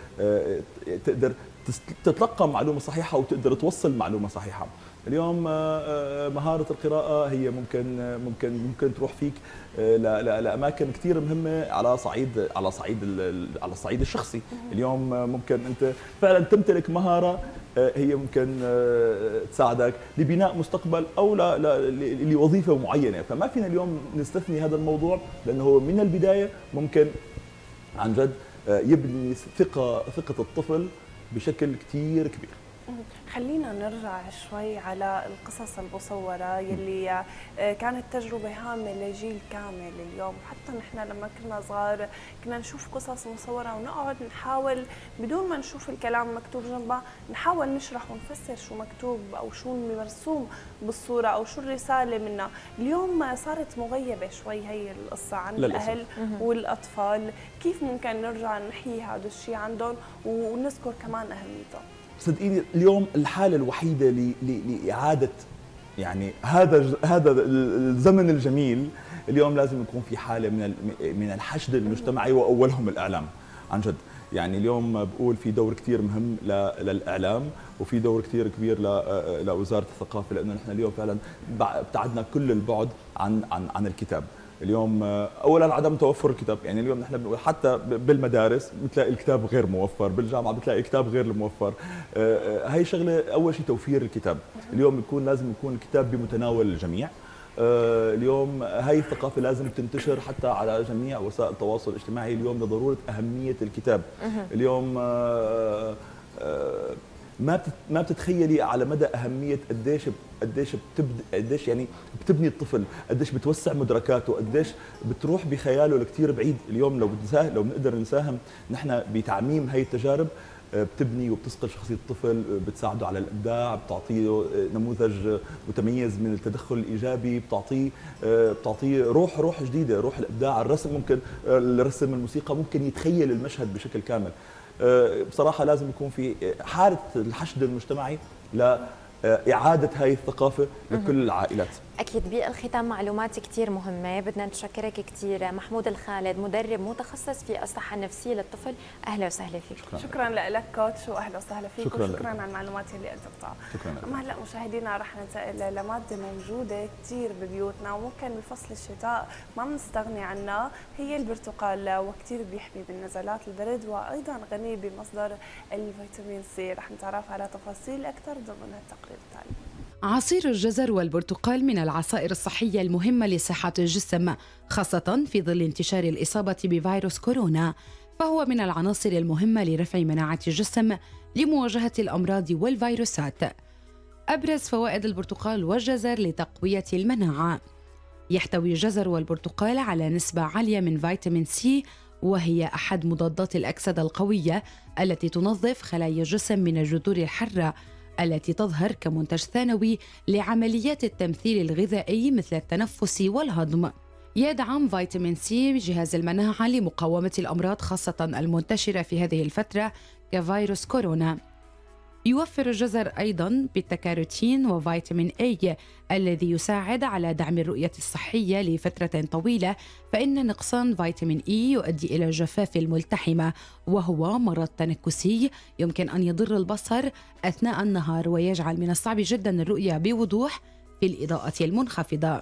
تقدر تتلقى معلومة صحيحة وتقدر توصل معلومة صحيحة. اليوم مهارة القراءة هي ممكن تروح فيك لأماكن كثير مهمة على الصعيد الشخصي. اليوم ممكن أنت فعلا تمتلك مهارة هي ممكن تساعدك لبناء مستقبل أو لوظيفة معينة. فما فينا اليوم نستثني هذا الموضوع، لأنه من البداية ممكن عن جد يبني ثقة الطفل بشكل كثير كبير. خلينا نرجع شوي على القصص المصورة يلي كانت تجربة هامة لجيل كامل اليوم. حتى نحن لما كنا صغار كنا نشوف قصص مصورة ونقعد نحاول بدون ما نشوف الكلام مكتوب جنبها نحاول نشرح ونفسر شو مكتوب أو شو مرسوم بالصورة أو شو الرسالة منها. اليوم صارت مغيبة شوي هي القصة عن الأهل والأطفال. كيف ممكن نرجع نحيي هذا الشيء عندهم ونذكر كمان أهميته؟ صدقيني اليوم الحالة الوحيدة لإعادة يعني هذا الزمن الجميل، اليوم لازم يكون في حالة من الحشد المجتمعي وأولهم الإعلام. عن جد يعني اليوم بقول في دور كثير مهم للإعلام وفي دور كثير كبير لوزارة الثقافة، لأنه نحن اليوم فعلا ابتعدنا كل البعد عن الكتاب. اليوم اولا عدم توفر الكتاب، يعني اليوم نحن حتى بالمدارس بتلاقي الكتاب غير موفر، بالجامعه بتلاقي الكتاب غير الموفر. هي شغله اول شيء توفير الكتاب. اليوم لازم يكون الكتاب بمتناول الجميع. اليوم هاي الثقافه لازم تنتشر حتى على جميع وسائل التواصل الاجتماعي اليوم لضروره اهميه الكتاب. اليوم ما بتتخيلي على مدى اهميه قديش يعني بتبني الطفل، قديش بتوسع مدركاته، قديش بتروح بخياله لكثير بعيد. اليوم لو بنقدر نساهم نحن بتعميم هي التجارب بتبني وبتسقل شخصيه الطفل، بتساعده على الابداع، بتعطيه نموذج متميز من التدخل الايجابي، بتعطيه روح جديده، روح الابداع. الرسم ممكن الرسم الموسيقى ممكن يتخيل المشهد بشكل كامل. بصراحة لازم يكون في حالة الحشد المجتمعي لإعادة هاي الثقافة لكل العائلات. أكيد. بالختام معلومات كتير مهمة، بدنا نشكرك كتير محمود الخالد، مدرب متخصص في الصحة النفسية للطفل. أهلا وسهلا فيك. شكرا لك كوتش وأهلا وسهلا فيك. شكرا على المعلومات اللي قدمتها. أما هلا مشاهدينا رح ننتقل لمادة موجودة كتير ببيوتنا وممكن بفصل الشتاء ما بنستغني عنها، هي البرتقال، وكتير بيحمي من نزلات البرد وأيضا غني بمصدر الفيتامين سي. رح نتعرف على تفاصيل أكثر ضمن التقرير التالي. عصير الجزر والبرتقال من العصائر الصحية المهمة لصحة الجسم، خاصة في ظل انتشار الإصابة بفيروس كورونا، فهو من العناصر المهمة لرفع مناعة الجسم لمواجهة الأمراض والفيروسات. أبرز فوائد البرتقال والجزر لتقوية المناعة: يحتوي الجزر والبرتقال على نسبة عالية من فيتامين سي، وهي أحد مضادات الأكسدة القوية التي تنظف خلايا الجسم من الجذور الحرة التي تظهر كمنتج ثانوي لعمليات التمثيل الغذائي مثل التنفس والهضم. يدعم فيتامين سي جهاز المناعة لمقاومة الأمراض خاصة المنتشرة في هذه الفترة كفيروس كورونا. يوفر الجزر أيضاً بالتكاروتين وفيتامين A الذي يساعد على دعم الرؤية الصحية لفترة طويلة، فإن نقصان فيتامين E يؤدي إلى الجفاف الملتحمة، وهو مرض تنكسي يمكن أن يضر البصر أثناء النهار ويجعل من الصعب جداً الرؤية بوضوح في الإضاءة المنخفضة.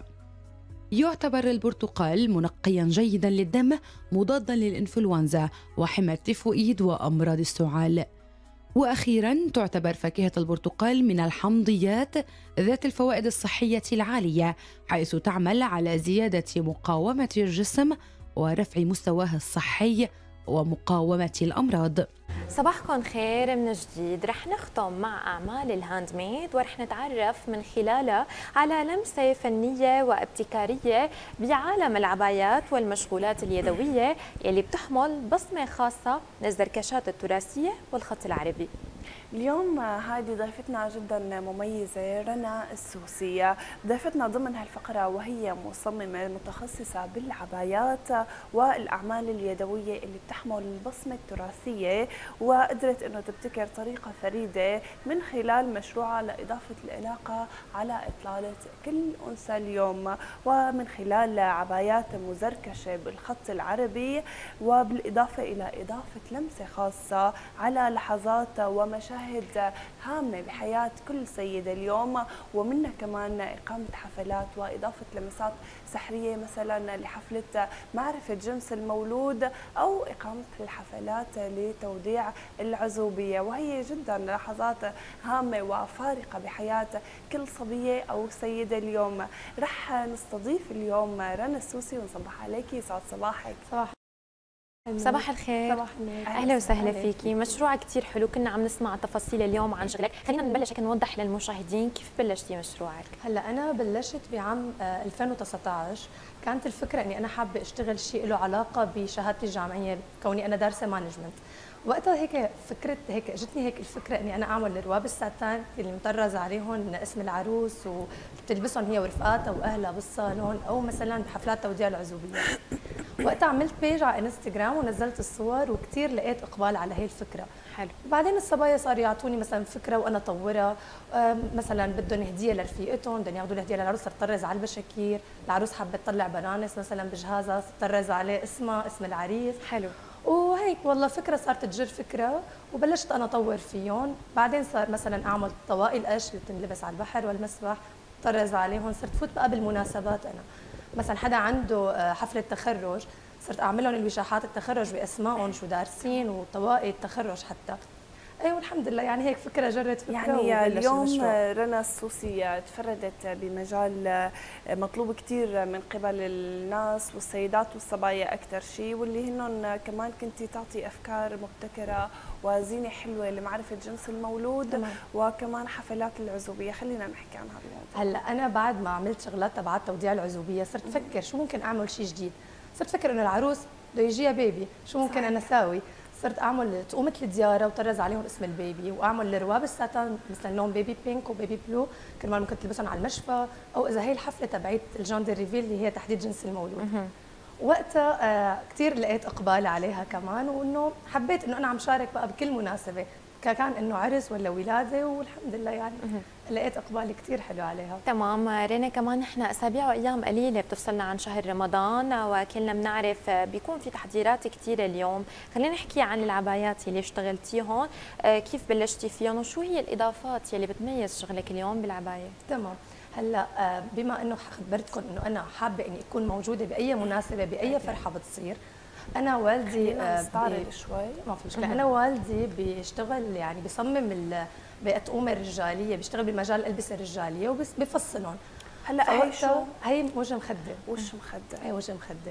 يعتبر البرتقال منقياً جيداً للدم، مضاداً للإنفلونزا وحمى التيفوئيد وأمراض السعال. وأخيراً تعتبر فاكهة البرتقال من الحمضيات ذات الفوائد الصحية العالية، حيث تعمل على زيادة مقاومة الجسم ورفع مستواه الصحي ومقاومة الأمراض. صباحكم خير من جديد. رح نختم مع أعمال الهاند ميد ورح نتعرف من خلالها على لمسة فنية وابتكارية بعالم العبايات والمشغولات اليدوية يلي بتحمل بصمة خاصة من الزركشات التراثية والخط العربي. اليوم هذه ضيفتنا جدا مميزة، رنا السوسي، ضيفتنا ضمن هالفقرة، وهي مصممة متخصصة بالعبايات والأعمال اليدوية اللي بتحمل البصمة التراثية، وقدرت أنه تبتكر طريقة فريدة من خلال مشروعها لإضافة العلاقة على إطلالة كل أنثى اليوم، ومن خلال عبايات مزركشة بالخط العربي، وبالإضافة إلى إضافة لمسة خاصة على لحظات ومشاهد هامة بحياة كل سيدة اليوم، ومنها كمان إقامة حفلات وإضافة لمسات سحرية مثلا لحفلة معرفة جنس المولود أو إقامة الحفلات لتوديع العزوبية، وهي جدا لحظات هامة وفارقة بحياة كل صبية أو سيدة اليوم. رح نستضيف اليوم رنا السوسي ونصبح عليكي. يسعد صباحك. صباح الخير. صباح النور. اهلا وسهلا فيكي. مشروع كثير حلو، كنا عم نسمع تفاصيل اليوم عن شغلك، خلينا نبلش هيك نوضح للمشاهدين كيف بلشتي مشروعك. هلا انا بلشت بعام 2019. كانت الفكره اني انا حابه اشتغل شيء له علاقه بشهادتي الجامعيه كوني انا دارسه مانجمنت. وقتها هيك فكرت هيك اجتني هيك الفكره اني انا اعمل الرواب الساتان اللي مطرز عليهم اسم العروس وبتلبسهم هي ورفقاتها واهلها بالصالون او مثلا بحفلات توديع العزوبيه. وقتها عملت بيج على انستغرام ونزلت الصور وكثير لقيت اقبال على هي الفكره. حلو. بعدين الصبايا صاروا يعطوني مثلا فكره وانا اطورها، مثلا بدهم هديه لرفيقتهم، بدهم ياخذوا هديه للعروس، صرت طرز على البشاكير، العروس حابه تطلع بنانس مثلا بجهازها، طرز عليه اسمها اسم العريس. حلو. وهيك والله فكره صارت تجر فكره وبلشت انا اطور فيهم. بعدين صار مثلا اعمل طواقي القش اللي بتنلبس على البحر والمسبح، طرز عليهم، صرت فوت بقى بالمناسبات. انا مثلا حدا عنده حفله تخرج صرت اعمل لهم الوشاحات التخرج باسمائهم شو دارسين وطواقي التخرج حتى. ايوه الحمد لله، يعني هيك فكره جرت فكره. يعني اليوم رنا السوسي تفردت بمجال مطلوب كثير من قبل الناس والسيدات والصبايا اكثر شيء، واللي هن كمان كنتي تعطي افكار مبتكره وزينه حلوه لمعرفه جنس المولود. تمام. وكمان حفلات العزوبيه. خلينا نحكي عن هذا الموضوع. هلا انا بعد ما عملت شغلات تبعات توديع العزوبيه صرت افكر شو ممكن اعمل شيء جديد. صرت افكر انه العروس بده يجيها بيبي، شو ممكن انا اساوي؟ صرت اعمل تقومه الدياره وطرز عليهم اسم البيبي، واعمل الرواب الساتان مثلا لون بيبي بينك وبيبي بلو، كرمال ممكن تلبسهم على المشفى، او اذا هي الحفله تبعت الجندر ريفيل اللي هي تحديد جنس المولود. وقتها كثير لقيت اقبال عليها كمان، وانه حبيت انه انا عم شارك بقى بكل مناسبه، كان انه عرس ولا ولاده، والحمد لله يعني لقيت اقبال كثير حلو عليها. تمام. رينا كمان نحن اسابيع وايام قليله بتفصلنا عن شهر رمضان، وكلنا بنعرف بيكون في تحضيرات كثيره اليوم. خلينا نحكي عن العبايات اللي اشتغلتيهم، كيف بلشتي فيهم وشو هي الاضافات يلي بتميز شغلك اليوم بالعبايه؟ تمام. هلا بما انه خبرتكم انه انا حابه اني اكون موجوده باي مناسبه باي فرحه بتصير. انا والدي نستعرض شوي ما في مشكله. انا والدي بيشتغل يعني بيصمم بأطقمة الرجاليه، بيشتغل بمجال الالبسه الرجاليه وبيفصلهم. هلا هي شو؟ هي وجه مخده. وش مخده؟ هي وجه مخده.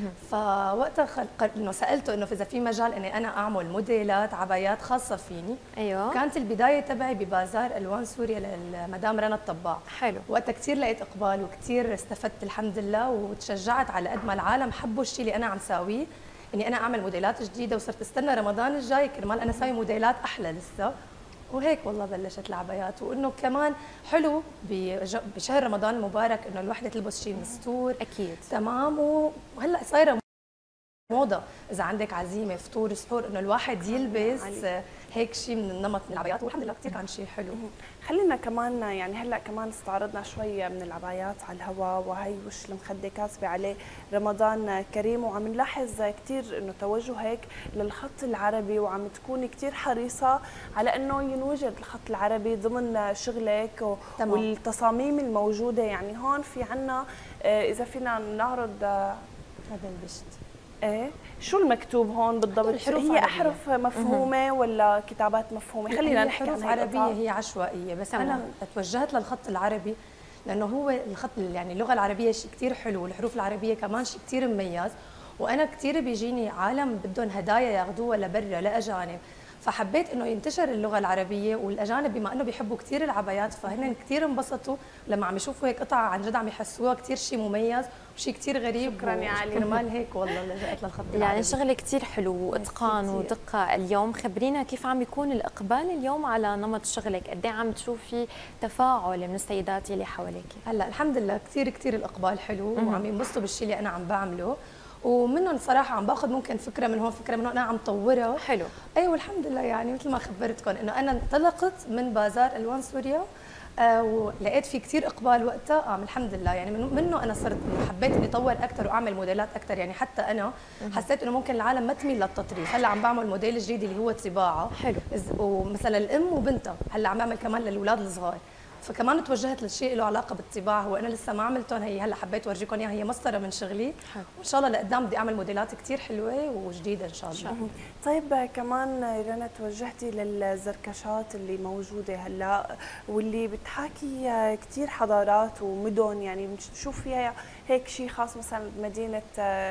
فوقتها انه سالته انه اذا في مجال اني انا اعمل موديلات عبايات خاصه فيني. ايوه. كانت البدايه تبعي ببازار الوان سوريا للمدام رنا الطباع. حلو. وقتها كثير لقيت اقبال وكثير استفدت الحمد لله، وتشجعت على قد ما العالم حبوا الشيء اللي انا عم ساويه، اني انا اعمل موديلات جديده، وصرت استنى رمضان الجاي كرمال انا ساوي موديلات احلى لسه. وهيك والله بلشت العبايات. وانه كمان حلو بشهر رمضان المبارك انه الوحده تلبس شيء مستور. اكيد تمام. وهلا صايره موضه اذا عندك عزيمه فطور سحور انه الواحد يلبس هيك شيء من النمط من العبايات، والحمد لله كثير كان شيء حلو. خلينا كمان يعني هلا كمان استعرضنا شويه من العبايات على الهواء، وهي وش المخده كاسبه عليه رمضان كريم، وعم نلاحظ كثير انه توجه هيك للخط العربي، وعم تكوني كثير حريصه على انه ينوجد الخط العربي ضمن شغلك والتصاميم الموجوده. يعني هون في عنا اذا فينا نعرض هذا البشت. ايه شو المكتوب هون بالضبط؟ هي احرف مفهومه ولا كتابات مفهومه؟ خلينا نحكي عن عربيه هي عشوائيه، بس انا توجهت للخط العربي لانه هو الخط يعني اللغه العربيه شيء كثير حلو، والحروف العربيه كمان شيء كثير مميز، وانا كثير بيجيني عالم بدهم هدايا ياخذوها لبرا لاجانب، فحبيت انه ينتشر اللغه العربيه، والاجانب بما انه بيحبوا كثير العبايات فهن كثير انبسطوا لما عم يشوفوا هيك قطعه عن جد عم يحسوها كثير شيء مميز وشيء كثير غريب. شكرا يا علي. كرمال هيك والله لجأت للخط العربي. يعني شغل كثير حلو واتقان ودقه. اليوم خبرينا كيف عم يكون الاقبال اليوم على نمط شغلك، قد ايه عم تشوفي تفاعل من السيدات اللي حواليك؟ هلا الحمد لله كثير الاقبال حلو وعم ينبسطوا بالشيء اللي انا عم بعمله، ومنهم صراحه عم باخذ ممكن فكره من هون فكره من هون، انا عم طورها. حلو. ايوه الحمد لله. يعني مثل ما خبرتكم انه انا انطلقت من بازار الوان سوريا ولقيت في كثير اقبال وقتها. الحمد لله يعني منه انا صرت حبيت اني اطور اكثر واعمل موديلات اكثر. يعني حتى انا حسيت انه ممكن العالم ما تميل للتطريز، هلا عم بعمل موديل جديد اللي هو طباعه. حلو. ومثلا الام وبنتها، هلا عم بعمل كمان للاولاد الصغار، فكمان توجهت للشيء له علاقه بالطباعه. هو انا لسه ما عملتهم، هي هلا حبيت اورجيكم اياها، هي مسطره من شغلي. وان شاء الله لقدام بدي اعمل موديلات كثير حلوه وجديده ان شاء الله. طيب كمان رنا توجهتي للزركشات اللي موجوده هلا واللي بتحاكي كثير حضارات ومدن، يعني بنشوف فيها هيك شيء خاص مثلا بمدينه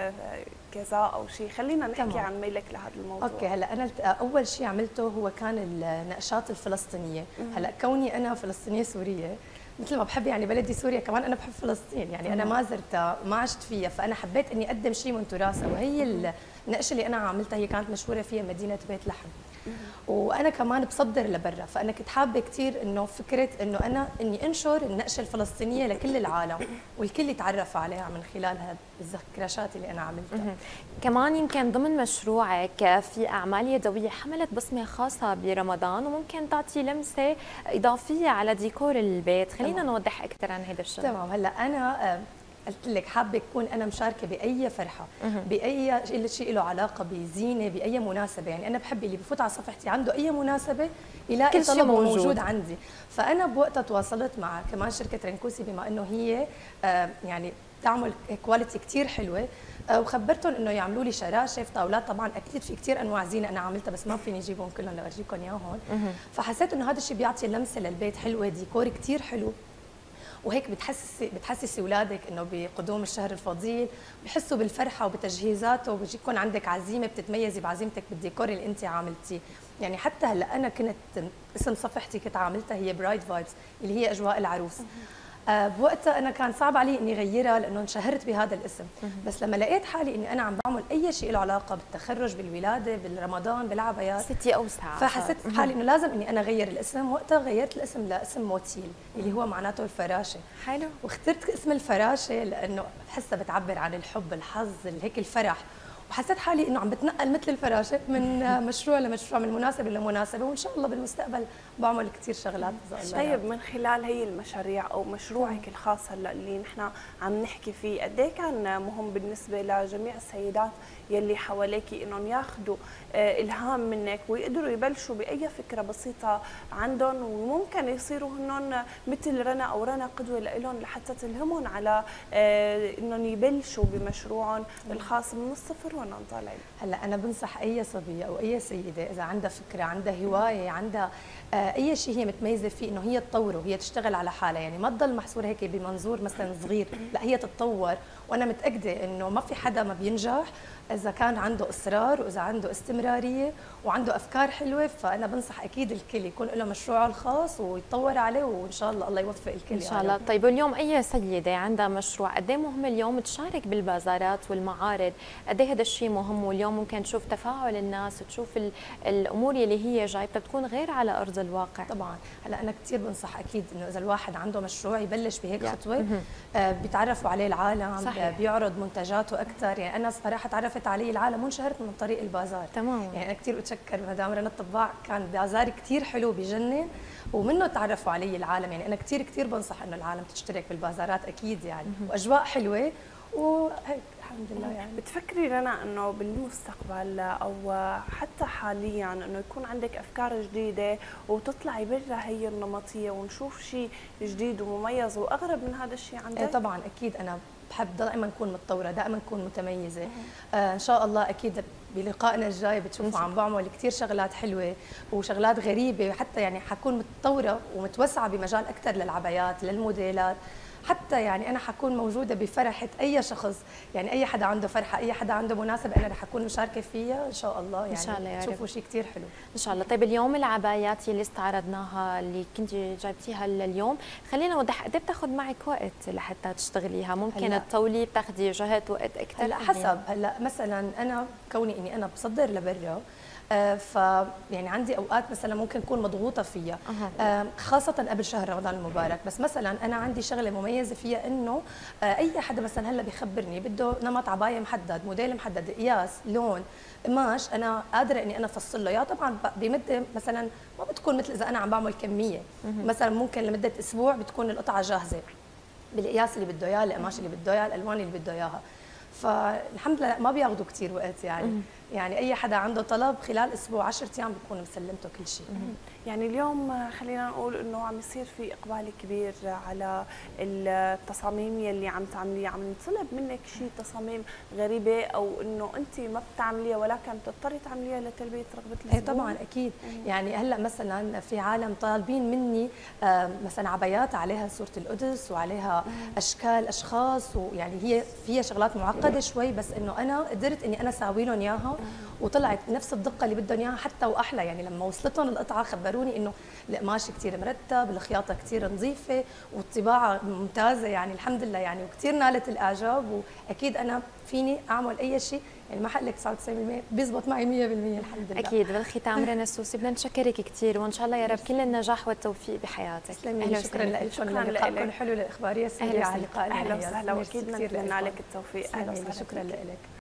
كذا او شيء. خلينا نحكي عن ميلك لهذا الموضوع. اوكي. هلا انا اول شيء عملته هو كان النقشات الفلسطينيه. هلا كوني انا فلسطينيه سوريه مثل ما بحب يعني بلدي سوريا، كمان انا بحب فلسطين، يعني انا ما زرتها ما عشت فيها، فانا حبيت اني اقدم شيء من تراثها. وهي النقشه اللي انا عملتها هي كانت مشهوره فيها مدينه بيت لحم، وانا كمان بصدر لبرا، فانا كنت حابه كثير انه فكره انه انا اني انشر النقشه الفلسطينيه لكل العالم والكل يتعرف عليها من خلال هذه الزكراشات اللي انا عملتها. كمان يمكن ضمن مشروعك في اعمال يدويه حملت بصمه خاصه برمضان وممكن تعطي لمسه اضافيه على ديكور البيت. خلينا نوضح اكثر عن هذا الشيء. تمام. هلا انا قلت لك حابه اكون انا مشاركه باي فرحه، باي شيء له علاقه بزينه، باي مناسبه. يعني انا بحب اللي بفوت على صفحتي عنده اي مناسبه يلاقي طلب موجود عندي. فانا بوقتها تواصلت مع كمان شركه رنكوسي بما انه هي يعني تعمل كواليتي كثير حلوه، وخبرتهم انه يعملوا لي شراشف طاولات. طبعا اكيد في كثير انواع زينه انا عملتها بس ما فيني اجيبهم كلهم لاورجيكم اياهم. فحسيت انه هذا الشيء بيعطي لمسه للبيت حلوه، ديكور كثير حلو، وهيك بتحسسي اولادك انه بقدوم الشهر الفضيل بحسوا بالفرحه وبتجهيزاته، وبيجيكم عندك عزيمه بتتميزي بعزيمتك بالديكور اللي انت عاملتيه. يعني حتى هلا انا كنت اسم صفحتي كنت عاملتها هي برايد فايبس اللي هي اجواء العروس. بوقتها انا كان صعب علي اني اغيرها لانه انشهرت بهذا الاسم، بس لما لقيت حالي اني انا عم بعمل اي شيء له علاقه بالتخرج، بالولاده، بالرمضان، بالعبايات، ستي اوسع، فحسيت حالي انه لازم اني انا اغير الاسم. وقتها غيرت الاسم لاسم موتيل اللي هو معناته الفراشه. حلو. واخترت اسم الفراشه لانه بحسها بتعبر عن الحب، الحظ، هيك الفرح. وحسيت حالي انه عم بتنقل مثل الفراشه من مشروع لمشروع، من مناسبه لمناسبه، وان شاء الله بالمستقبل بعمل كثير شغلات. طيب من خلال هي المشاريع او مشروعك الخاص هلا اللي نحن عم نحكي فيه، قد ايه كان مهم بالنسبه لجميع السيدات يلي حواليكي انهم ياخذوا الهام منك ويقدروا يبلشوا باي فكره بسيطه عندهم، وممكن يصيروا هنن مثل رنا او رنا قدوه لهم لحتى تلهمهم على انهم يبلشوا بمشروعهم الخاص من الصفر وانهم طالعين؟ هلا انا بنصح اي صبيه او اي سيده اذا عندها فكره، عندها هوايه، عندها اي شيء هي متميزه فيه، انه هي تطوره، هي تشتغل على حالها. يعني ما تضل محصوره هيك بمنظور مثلا صغير، لا هي تتطور. وانا متاكده انه ما في حدا ما بينجح اذا كان عنده اصرار واذا عنده استمراريه وعنده افكار حلوه، فانا بنصح اكيد الكل يكون له مشروعه الخاص ويتطور عليه، وان شاء الله يوفق الكل ان شاء الله. يعني. طيب واليوم اي سيده عندها مشروع قد ايه مهم اليوم تشارك بالبازارات والمعارض؟ قد ايه هذا الشيء مهم؟ واليوم ممكن تشوف تفاعل الناس وتشوف الامور اللي هي جايبتها بتكون غير على ارض الواقع. طبعا هلا انا كثير بنصح اكيد انه اذا الواحد عنده مشروع يبلش بهيك خطوه، بيتعرفوا عليه العالم، صحيح. بيعرض منتجاته اكثر. يعني انا صراحه تعرفت علي العالم وانشهرت من طريق البازار. تمام. يعني انا كثير بتشكر مدام رنا الطباع، كان بازار كثير حلو بجنن ومنه تعرفوا علي العالم. يعني انا كثير بنصح انه العالم تشترك بالبازارات اكيد يعني، واجواء حلوه وهيك الحمد لله. يعني بتفكري رنا انه بالمستقبل او حتى حاليا انه يكون عندك افكار جديده وتطلعي برا هي النمطيه ونشوف شيء جديد ومميز واغرب من هذا الشيء عندك؟ طبعا اكيد انا بحب دائما اكون متطوره، دائما اكون متميزه. ان شاء الله اكيد بلقائنا الجاي بتشوفوا عم بعمل كثير شغلات حلوه وشغلات غريبه، حتى يعني حكون متطوره ومتوسعه بمجال اكثر للعبايات للموديلات. حتى يعني انا حكون موجوده بفرحه اي شخص، يعني اي حدا عنده فرحه، اي حدا عنده مناسبه، انا رح اكون مشاركه فيها ان شاء الله. يعني ان شاء الله تشوفوا شيء كثير حلو ان شاء الله. طيب اليوم العبايات اللي استعرضناها اللي كنت جايبتيها لليوم، خلينا نوضح قد ايه بتاخذ معك وقت لحتى تشتغليها؟ ممكن تطولي بتاخذي جهد وقت اكثر؟ هلا حسب. هلا مثلا انا كوني اني انا بصدر لبرا، ف يعني عندي اوقات مثلا ممكن اكون مضغوطه فيها، خاصه قبل شهر رمضان المبارك. بس مثلا انا عندي شغله مميزه فيها انه اي حدا مثلا هلا بيخبرني بده نمط عبايه محدد، موديل محدد، قياس، لون، قماش، انا قادره اني انا افصل له اياه. طبعا بمده مثلا ما بتكون مثل اذا انا عم بعمل كميه، مثلا ممكن لمده اسبوع بتكون القطعه جاهزه بالقياس اللي بده اياه، القماش اللي بده اياه، الالوان اللي بده اياها. فالحمد لله ما بياخذوا كثير وقت يعني. يعني اي حدا عنده طلب خلال اسبوع 10 ايام بكون مسلمته كل شيء. يعني اليوم خلينا نقول انه عم يصير في اقبال كبير على التصاميم يلي عم تعمليها، عم نطلب منك شيء تصاميم غريبه او انه انت ما بتعمليها ولكن بتضطري تعمليها لتلبيه رغبه الزبون؟ ايه طبعا اكيد. يعني هلا مثلا في عالم طالبين مني مثلا عبايات عليها صوره القدس وعليها اشكال اشخاص، ويعني هي فيها شغلات معقده شوي، بس انه انا قدرت اني انا اساوي لهم اياها وطلعت نفس الدقه اللي بدهم اياها حتى واحلى. يعني لما وصلتهم القطعه خبروني انه القماش كثير مرتب، الخياطه كثير نظيفه، والطباعه ممتازه. يعني الحمد لله يعني، وكثير نالت الاعجاب. واكيد انا فيني اعمل اي شيء، يعني ما حقلك 99% بيزبط معي 100% الحمد لله. اكيد. بالختام رنا السوسي بدنا نشكرك كثير، وان شاء الله يا رب كل النجاح والتوفيق بحياتك. اهلا شكرا لك، شكرا لكم حلو الاخباريه السريعه على اللقاء. اهلا وسهلا، واكيد نتمنى لك التوفيق. اهلا وسهلا، شكرا لك.